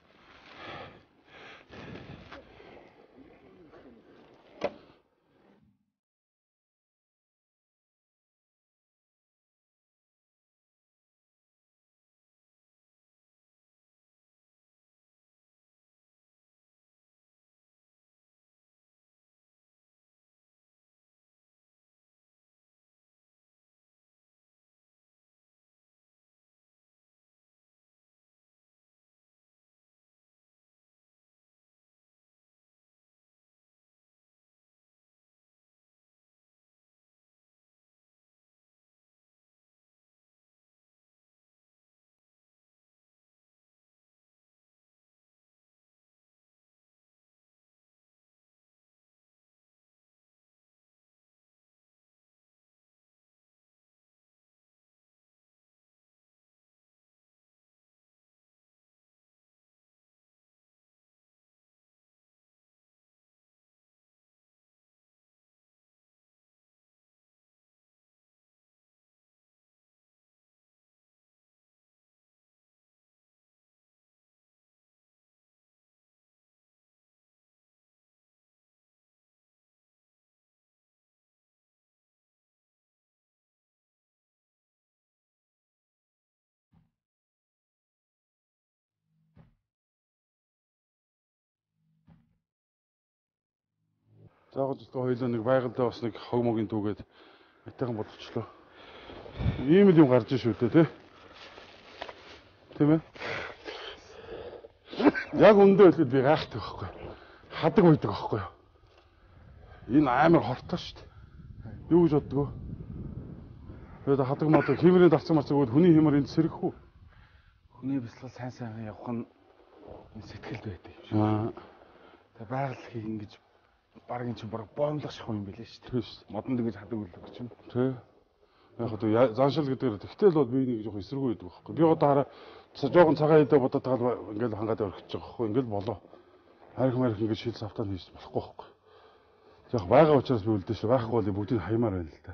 Заагаад зөвхөн хоёулаа нэг байгальдаа бас нэг хог могийн түүгээд айтайхан бодчихлоо. Ийм л юм гарч иш үү те. Тийм ээ. Яг өндөө хэлэхэд би гайхдаг байхгүй. Хадаг үйдэг байхгүй юу. Энэ амар хортой шүү дээ. Юу гэж боддгоо? Тэгээд хадаг мод хэмрээ давцсан марцаг өгөөд хүний хэмэр энд сэрэх үү? Хүний бясалгал сайн явах нь сэтгэлд байдаг юм шиг. Тэгээд байгаль ингэж баргийн чинь баг боомлох шах юм билээ шүү дээ. Тийм. Модонд ингэж хадаг үлдэх чинь. Тий. Яг одоо заншил гэдэг тэгтэл бол би нэг жоохон эсэргүй байдаг байхгүй. Би одоо хараа жоохон цагаан идэ бодоод тагаал ингээл хангаад өргөж байгаа байхгүй. Ингээл болоо. Харих марих ингэж шил савтаа хийж болохгүй байхгүй. Яг байгаа учраас би үлдээ шүү. Байхгүй бол бүгдийг хаймаар байна л та.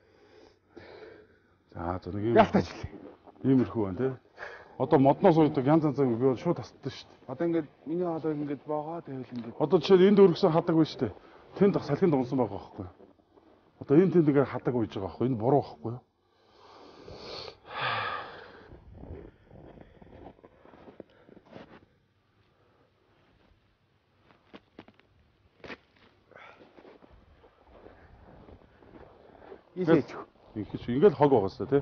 За нэг юм. Ялтаач. Иймэрхүү байна тий. Одоо модноос уудаг янз янз би бол шууд тасдаг шүү дээ. Одоо ингээд миний одоо ингээд боогоо тэвэл ингээд. Одоо жишээ энд өргөсөн хадаг байна шүү дээ. Тэнд салхинд унсан байгаа байхгүй. Одоо энэ тэнд ингээд хадаг үйж байгаа байхгүй. Энэ буруу байхгүй юу? Ийсэж. Ингээч ингээл хог байгаа сте тий.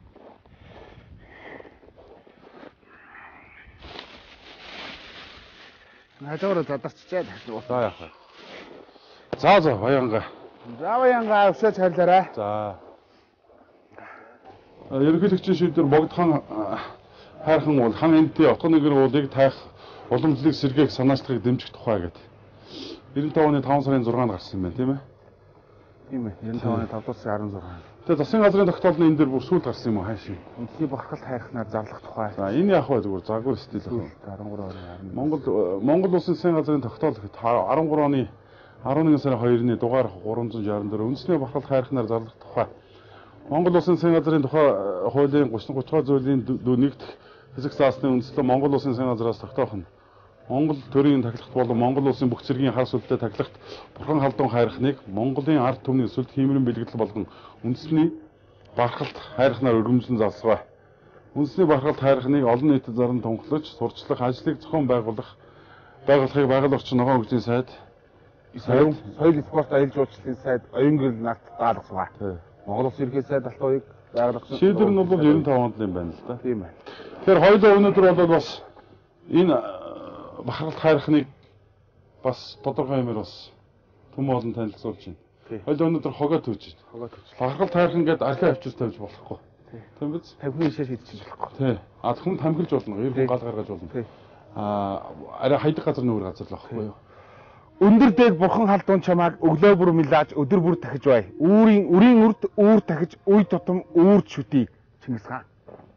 Хажуугаар задарччаад. За яах вэ? За баянга. Заваянга авсаж харлаарай. За. Ерөнхийлөгчийн шийдвэр богдхан хайрхан бол хан энтэй отгон нэгэр уулыг таах уламжлалыг сэргээх санаачлагыг дэмжих тухай гэдэг. 95 оны 5 сарын 6-нд гарсан юм байна тийм ээ. Тийм ээ. 95 оны 5 дуусар 16. Тэгээ засгийн газрын тогтоол нь энэ дээр бүр сүүл гарсан юм уу хаашаа. Үндэсний бахархалт хайрхнаар зарлах тухай. За энэ яах вэ зүгээр загвар стил ах. 13 Монгол улсын засгийн газрын тогтоол 13 оны 11 сарын 2-ны дугаар 364 үндэсний бахархалт хайрхнаар зарлах тухай. Монгол улсын засгийн газрын тухай хуулийн 30 зүйлийн нэгт хэсэг заасны үндэслэл Монгол улсын засгийн газраас тогтоох нь Монгол төрийн тахилгт болон Монгол улсын бүх цэргийн хар сүлдтэй тахилгт бурхан халдун хайрхныг Монголын ард түмний сүлд хиймэрэн бэлгэдэл болгон үндэсний бахархалт хайрхнаар өргөмжлөн залсгав. Үндэсний бахархалт хайрхныг олон нийтэд заран тунхлаж, сурчлах, ажлыг зохион байгуулахыг байгаль орчин ногоон хөгжлийн сайд соёл спорт аялал жуулчлалын сайд оюун нарт даалгаваа. Монгол Улсын ерхий сайд алтуйг байгуулах шийдвэр нь бол 95 онд юм байна л да. Тийм ээ. Тэгэхээр хоёулаа өнөөдөр бол бас энэ бахархалт хайрхныг бас тодорхой юмэр бас түм олон танилцуулж байна. Хоёулаа өнөөдөр хогоо төвж байна. Хогоо төвж. Бахархалт хайрхан гэдэг архи авчирч тавьж болохгүй. Тийм биз? Тавхины шиш хийчих болохгүй. Тий. Хүн тамхилж болно. Ер хүн гал гаргаж болно. Арай хайдаг газар нүүр газар л байхгүй юу? Өндөр дээд бурхан халдуун чамааг өглөө бүр мэлааж өдөр бүр тахиж бай. Үрийн үрд үүр тахиж үе тутам үүрд шүтий. Чингис хаан.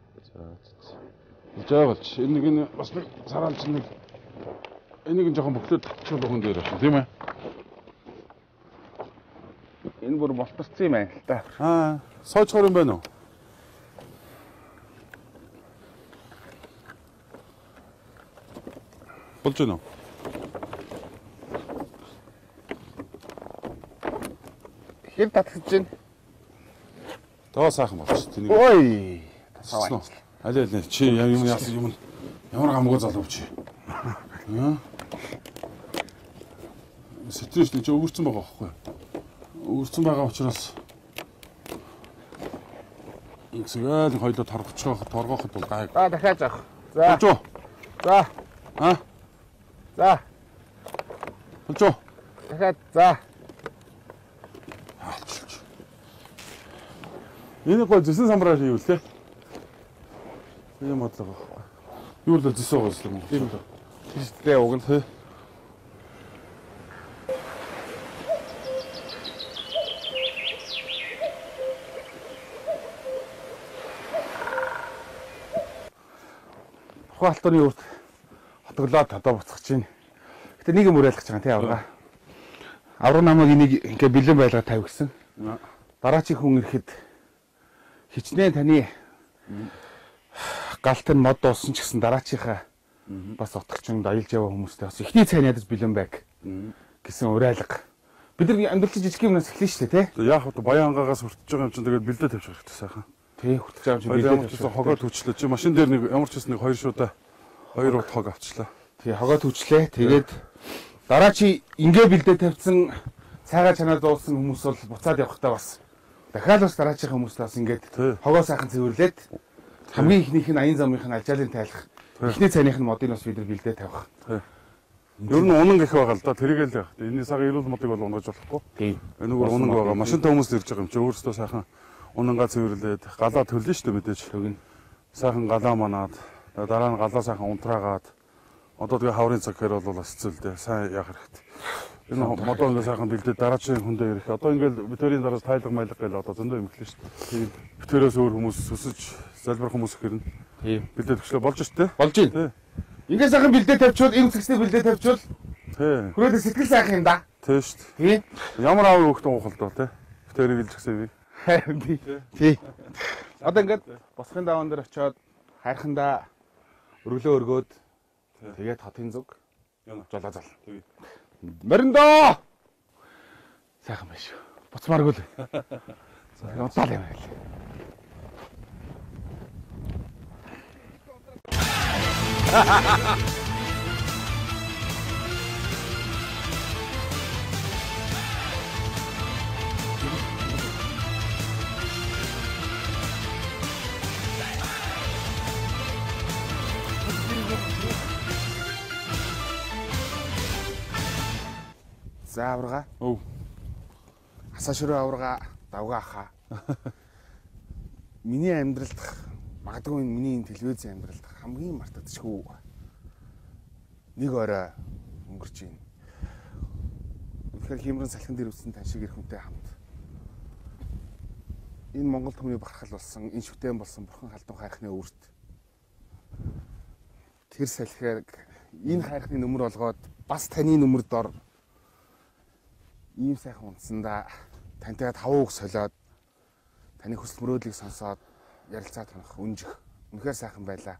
Жаагалч энэ нэг бас нэг сараалч нэг энийг жоохон бөхлөд татчихвал хүн дээр байна тийм ээ. Энэ бүр болторцсон юм байна л да. Сойчхор юм байна уу? Болж байна уу? Хэр татгаж байна? Тоо сайхан болчих. Тэнийг. Ой. Тасаваа. Алей чи юм яасан юм ямар гамгүй залуу чи. Стресс нэг өвөрцөн байгаа байхгүй. Өвөрцөн байгаа учраас ингээл хоёлоо торгоход бол гайг. Дахиад авах. За. Болжоо. За. За. Болжоо. Дахиад за. Энэ гоо зэсэн самраа хийвэл те. Ийм бодлого байхгүй. Юу л зэсэн гоос юм. Тийштэй уг нь те. Тухайлтны үрд хотглоод одоо буцах чинь. Гэтэ нэг юм уриалгах гэж байгаа тий аврага. Авраг намайг энийг ингээ бэлэн байлгаа тавь гэсэн. Дараачийн хүн ирэхэд хичнээн таны галт нь мод дуусан ч гэсэн дараачийнхаа бас отгочонд аялж яваа хүмүүстэй бас ихний цай ядаж бэлэн байг гэсэн уриалга. Бид нар амьдрал жижиг юмнаас эхлэн шүү дээ тий. Яг хөө Баянгаагаас хүртэж байгаа юм чинь тэгээд бэлдээ тавьчих хэрэгтэй сайхан. Тий хүртэж байгаа юм чинь бэлдээ тавьчих. Хогоо төвчлээ. Чи машин дээр нэг ямар ч гэсэн нэг 2 шуудаа 2 удаа хог авчлаа. Тий хогоо төвчлээ. Тэгээд дараачи ингээ бэлдээ тавьсан цайгаа чанаар дуулсан хүмүүс бол буцаад явахдаа бас дахиад бас дараачийн хүмүүс бас ингээд хогоо сайхан цэвэрлээд хамгийн ихнийх нь аян замынх нь альжаалын тайлах. Эхний цайных нь модыг бас бид нар бэлдээ тавих. Ер нь унан гэх байгаа л да. Тэрийг л энэ сар эрүүл модыг бол унгаж болохгүй. Тийм. Энэгээр унан байгаа. Машинтай хүмүүс ирж байгаа юм чи өөрөөсөө сайхан унангаа цэвэрлээд галаа төлнө шүү дээ мэдээж. Төгнө. Сайхан галаа манаад дараа нь галаа сайхан унтраагаад одоо тэгээ хаврын цаг хэрэг бол бас хэцүү л дээ. Сайн яах хэрэгтэй. Энэ модоо ингээ сайхан бэлдээд дараачийн хүндээ ирэх. Одоо ингээл битэрийн дараас тайлга майлга гээл одоо зөндөө имхлээ шүү дээ. Тийм. Битэрээс өөр хүмүүс өсөж залбирах хүмүүс ирнэ. Тийм. Бэлдээд өчлөө болж шүү дээ. Болж байна. Ингээ сайхан бэлдээ тавьчвал энэ цэгцтэй бэлдээ тавьчвал тий. хүрээдээ сэтгэл сайхан юм да. Тэ шүү дээ. Тий. Ямар аав хүүхдээ ухалдаа те. Тэрийг илжсэн би. Харин тий. Одоо ингээд босхын даваан дээр очиод хайрхандаа өргөлөө өргөөд тэгээд хотын зүг жолоо зал. Тэгээд Мориндоо. Сайхан байна шүү. Буцмааргүй л. За удаал юм байл. За аврага. Өв. Асаашруу аврага давга хаа. Миний амьдралд магадгүй миний телевизийн амьдралд хамгийн мартагдчихгүй нэг орой өнгөрч байна. Үнэхээр хямран салхин дээр үсэн тань шиг ирэх хүнтэй хамт. Энэ Монгол түмний бахархал болсон, энэ шүтэн болсон бурхан халдун хайрхны өвөрт. Тэр салхиар энэ хайрхны нөмөр олгоод бас таны нөмөрд ор ийм сайхан унтсандаа тантай 5 үг солиод таны хүсэл мөрөөдлийг сонсоод ярилцаа тонох үнжих үнэхээр сайхан байлаа.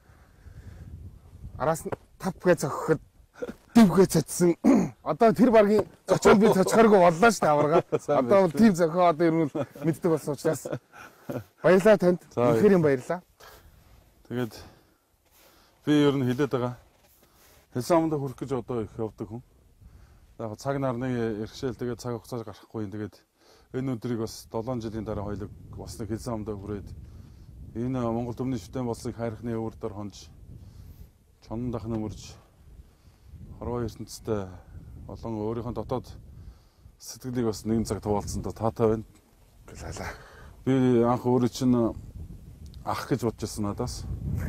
Араас нь 5гээ цогхоход 5гээ цацсан. Одоо тэр багийн зочид би цоцохоргүй боллоо шүү дээ аварга. Одоо бол тийм зохио одоо ер нь мэддэг болсон учраас баярлалаа танд. Үнэхээр юм баярлалаа. Тэгээд би ер нь хэлээд байгаа. Хэлсэн амдаа хүрэх гэж одоо их явдаг хүн. Яг цаг нарны иргэшэл тэгээд цаг хугацаа гарахгүй юм. Тэгээд энэ өдрийг бас 7 жилийн дараа хоёлог бас нэг хэлсэн амдаа хүрээд энэ Монгол түмний шүтэн болсыг хайрхны өвөрдөр хонж чонон дахны мөрж хорвоо ертөнцтэй болон өөрийнхөө дотоод сэтгэлийг бас нэгэн цаг туулсан та таатай байна. Гэлээ. Би анх өөрөө чинь ах гэж бодож байсан надаас.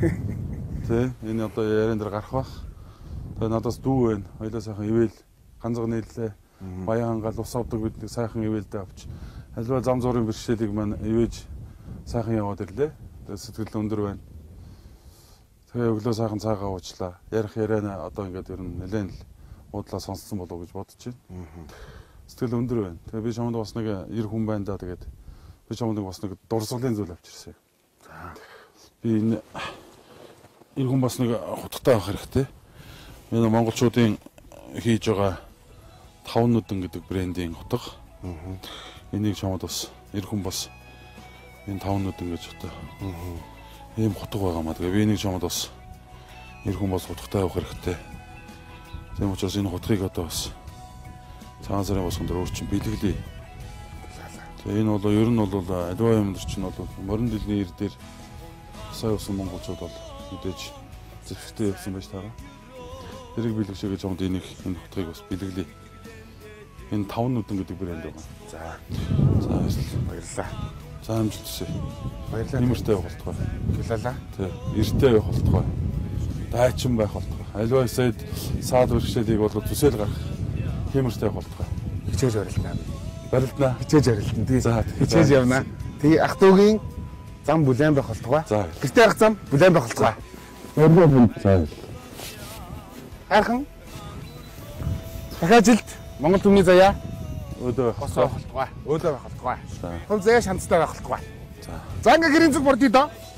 Тэ энэ одоо ярен дээр гарах бах. Тэгээ надаас дүү байна. Хоёлаа сайхан ивэл ганцхан нийллээ. Баян гал ус авдаг бид нэг сайхан ивэлдээ авч альва зам зургийн бэрхшээлийг маань ивэж сайхан яваад ирлээ. Тэгээ сэтгэл өндөр байна. Тэгээ өглөө сайхан цаагаа уучлаа. Ярих яриана одоо ингээд ер нь нэлээд л уудлаа сонссон болов уу гэж бодож байна. Сэтгэл өндөр байна. Тэгээ би чамд бас нэг 90 хүн байна да. Тэгээд би чамд бас нэг дурсгалын зүйл авчирсан. За би энэ 90 хүн бас нэг хутгатай авах хэрэгтэй. Энэ монголчуудын хийж байгаа 5 нүдэн гэдэг брендийн хутга. Энийг чамд бас 90 хүн бас энэ 5 нүдэн гэж одоо ийм хутга байгаа маа. Тэгээ би энийг чамд бас 90 хүн бас хутгатай авах хэрэгтэй. Тийм учраас энэ хутгийг одоо бас цагаан сарын босгон дээр өөрчн бэлгэлээ. Тэгээ энэ бол ер нь бол аливаа юм дээр чинь бол морин дэлний ир дээр сая усан монголчууд бол мэдээж зэвсэгтэй явсан байж таараа. Тэрийг бэлгэшээ гэж чамд энэ хутгийг бас бэлгэлээ. Энэ 5 нүдэн гэдэг брэнд байна. За баярлалаа. За амжилтсэ. Баярлалаа. Нэмэртэй явах болтгой. Баярлалаа. Тий. Эртээ явах болтгой. Дайчин байх болтгой. Альва сая саад бэрхшээлийг болгоод төсөөл гарах. Нэмэртэй явах болтгой. Хичээж барилдана. Барилдана. Хичээж барилдана. Тий. За хичээж явна. Тий ах дүүгийн зам бүлээн байх болтгой. За. Гэртээ ах зам бүлээн байх болтгой. Өргөө бүл. За. Хайрхан. Дахиад Монгол түмний заяа өөдөө байх болтгой. Өөдөө байх болтгой. Том заяа шанцтай байх болтгой. За. За ингээ гэрийн зүг бордё доо.